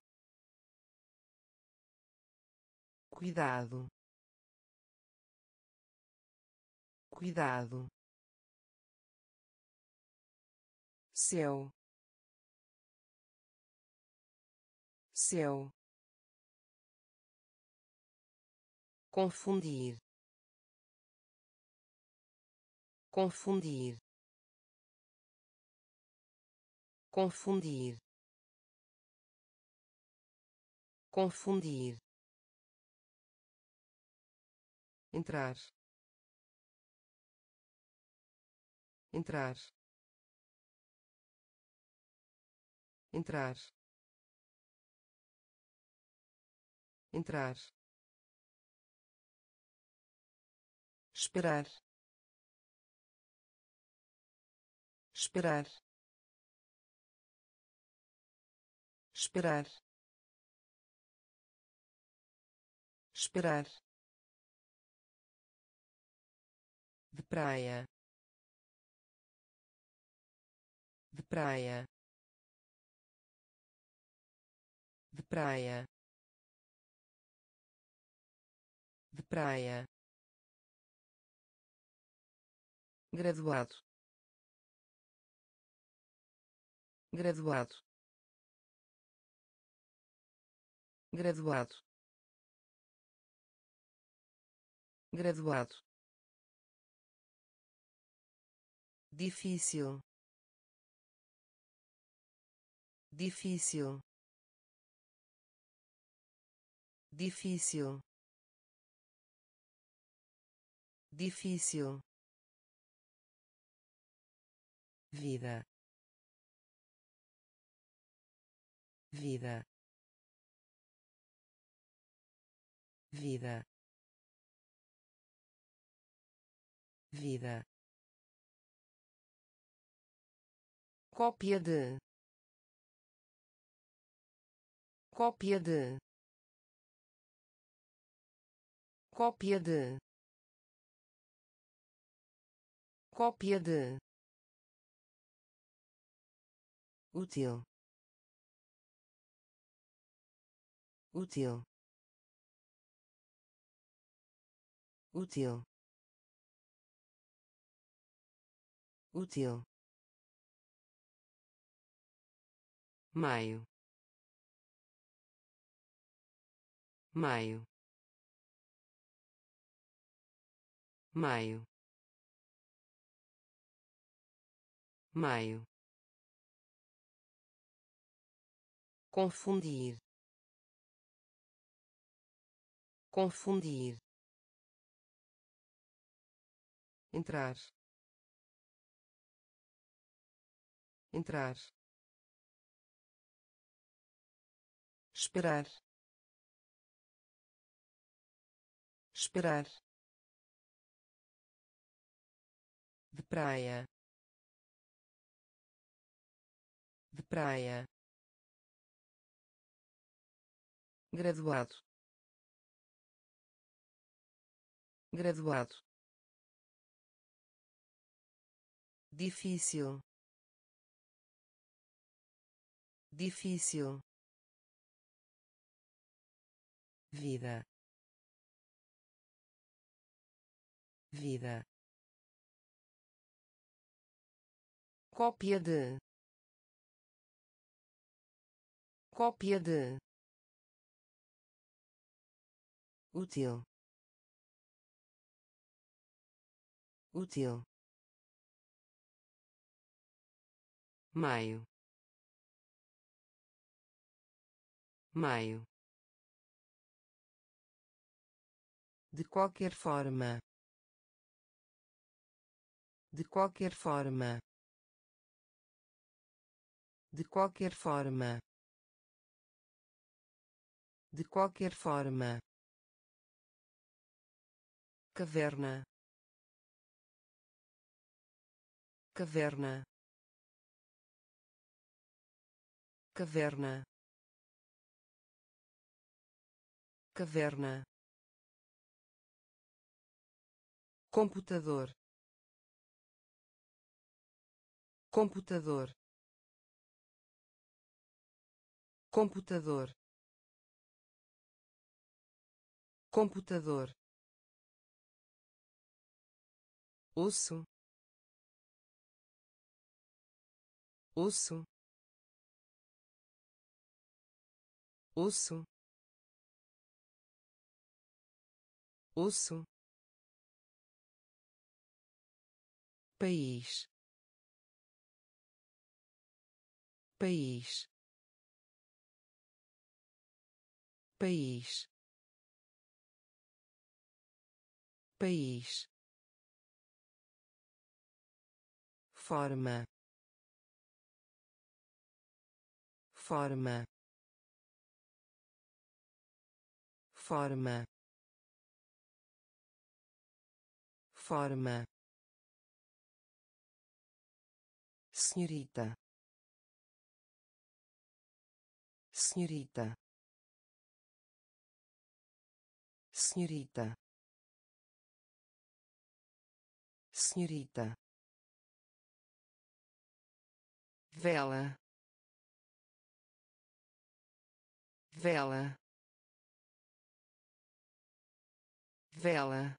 cuidado, cuidado, céu, céu, confundir, confundir, confundir, confundir, entrar, entrar, entrar, entrar, esperar, esperar, esperar, esperar, de praia, de praia, de praia, praia, graduado, graduado, graduado, graduado, difícil, difícil, difícil, difícil, vida, vida, vida, vida, cópia de, cópia de, cópia de, cópia de, útil, útil, útil, útil, maio, maio, maio, maio, confundir, confundir, entrar, entrar, esperar, esperar, de praia, de praia, graduado, graduado, difícil, difícil, vida, vida, cópia de, cópia de, útil, útil, maio, maio, de qualquer forma, de qualquer forma, de qualquer forma, de qualquer forma, caverna, caverna, caverna, caverna, computador, computador, computador, computador, osso, osso, osso, osso, país, país, país, país, forma, forma, forma, forma, senhorita, senhorita, senhorita, senhorita, vela, vela, vela,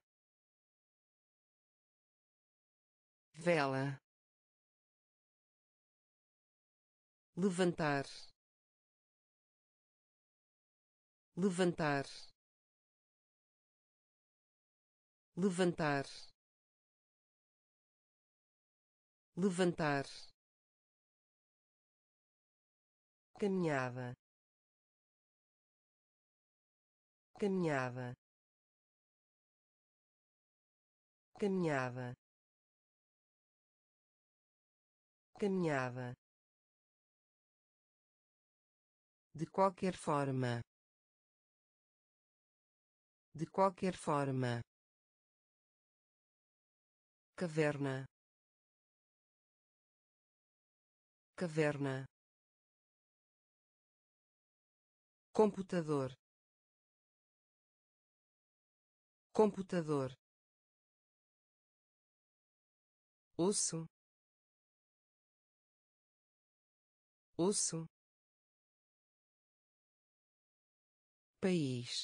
vela, levantar, levantar, levantar, levantar, caminhada, caminhada, caminhada, caminhada, de qualquer forma, de qualquer forma, caverna, caverna, computador, computador, osso, osso, país,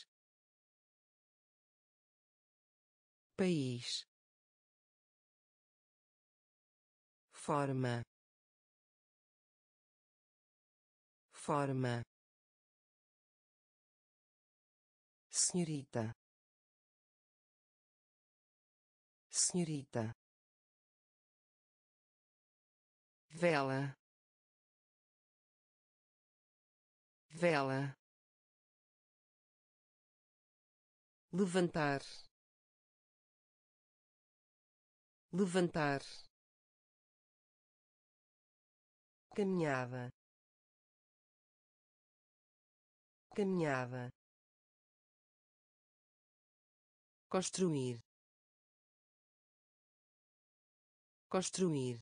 país, forma, forma, senhorita, senhorita, vela, vela, levantar, levantar, caminhada, caminhada, construir, construir,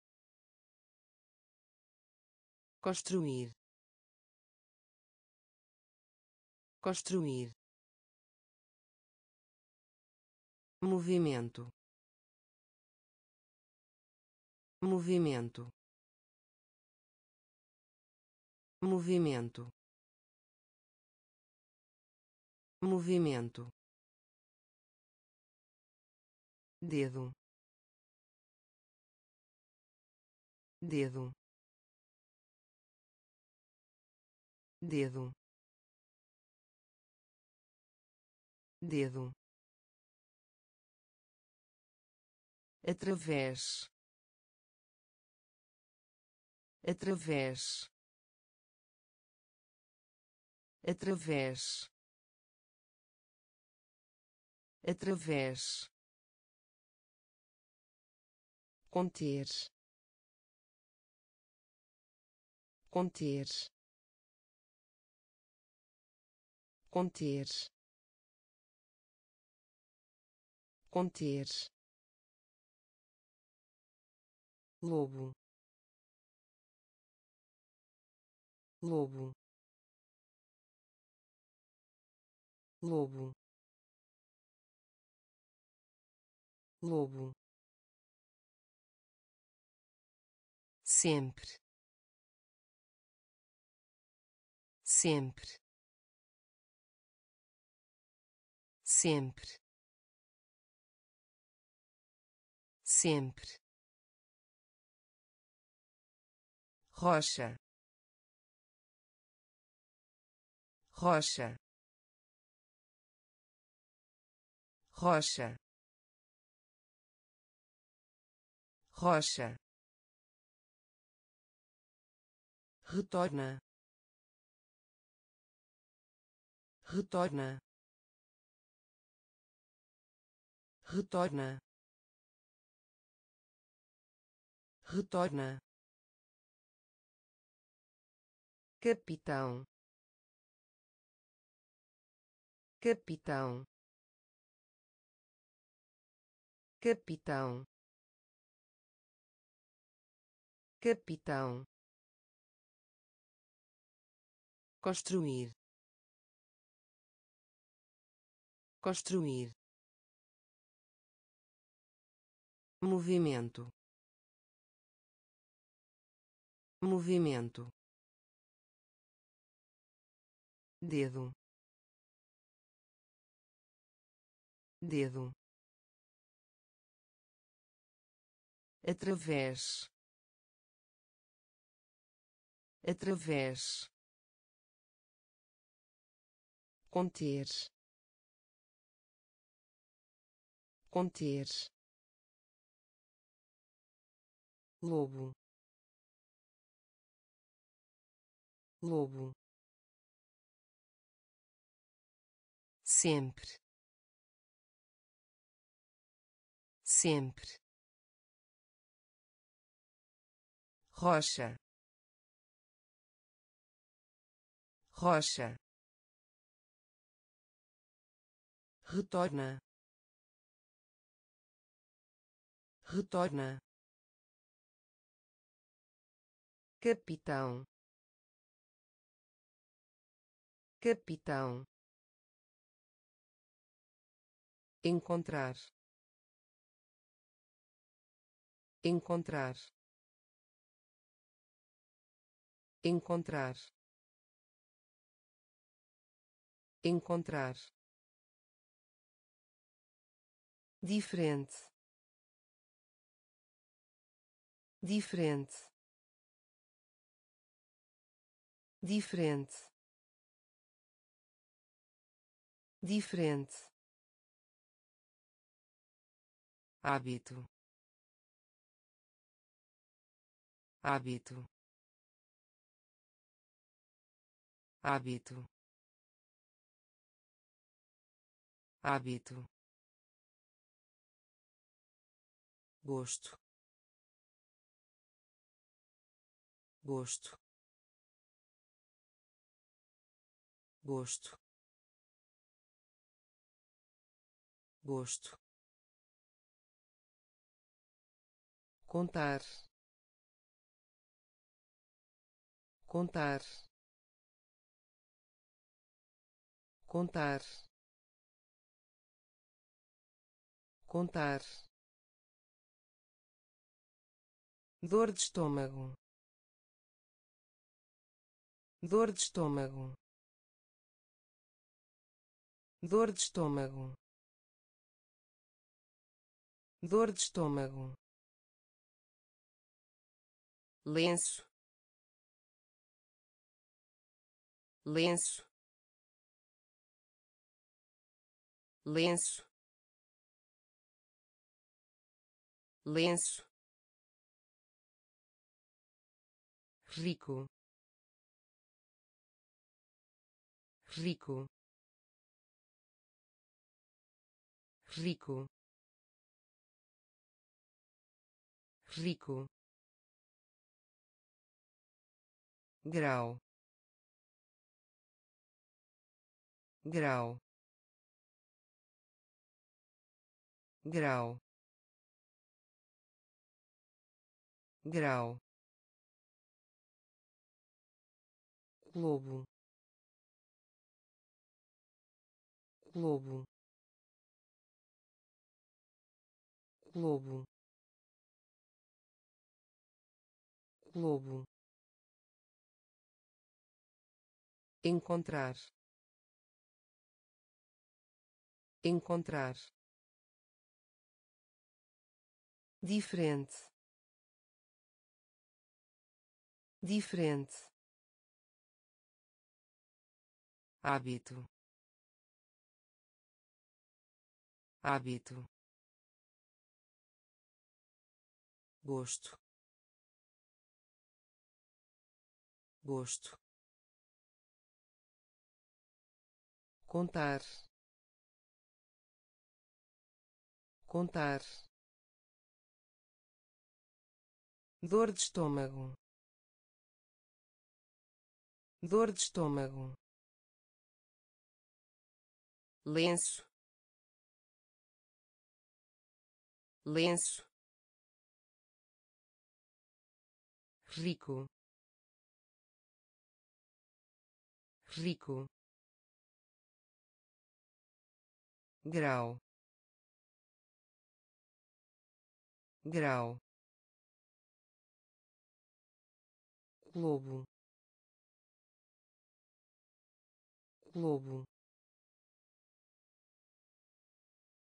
construir, construir, movimento, movimento, movimento, movimento, dedo, dedo, dedo, dedo, através, através, através, através, conter, conter, conter, conter, lobo, lobo, lobo, lobo, sempre, sempre, sempre, sempre, rocha, rocha, rocha, rocha, retorna, retorna, retorna, retorna, capitão, capitão, capitão, capitão, construir, construir, movimento, movimento, dedo, dedo, através, através, conter, conter, lobo, lobo, sempre, sempre, rocha, rocha, retorna, retorna, capitão, capitão, encontrar, encontrar, encontrar, encontrar, diferente, diferente, diferente, diferente, hábito, hábito, hábito, hábito, gosto, gosto, gosto, gosto, contar, contar, contar, contar, dor de estômago, dor de estômago, dor de estômago, dor de estômago, lenço, lenço, lenço, lenço, rico, rico, rico, rico, grau, grau, grau, grau, globo, globo, globo, globo, encontrar, encontrar, diferente, diferente, hábito, hábito, gosto, gosto, contar, contar, dor de estômago, dor de estômago, lenço, lenço, rico, rico, grau, grau, globo, globo,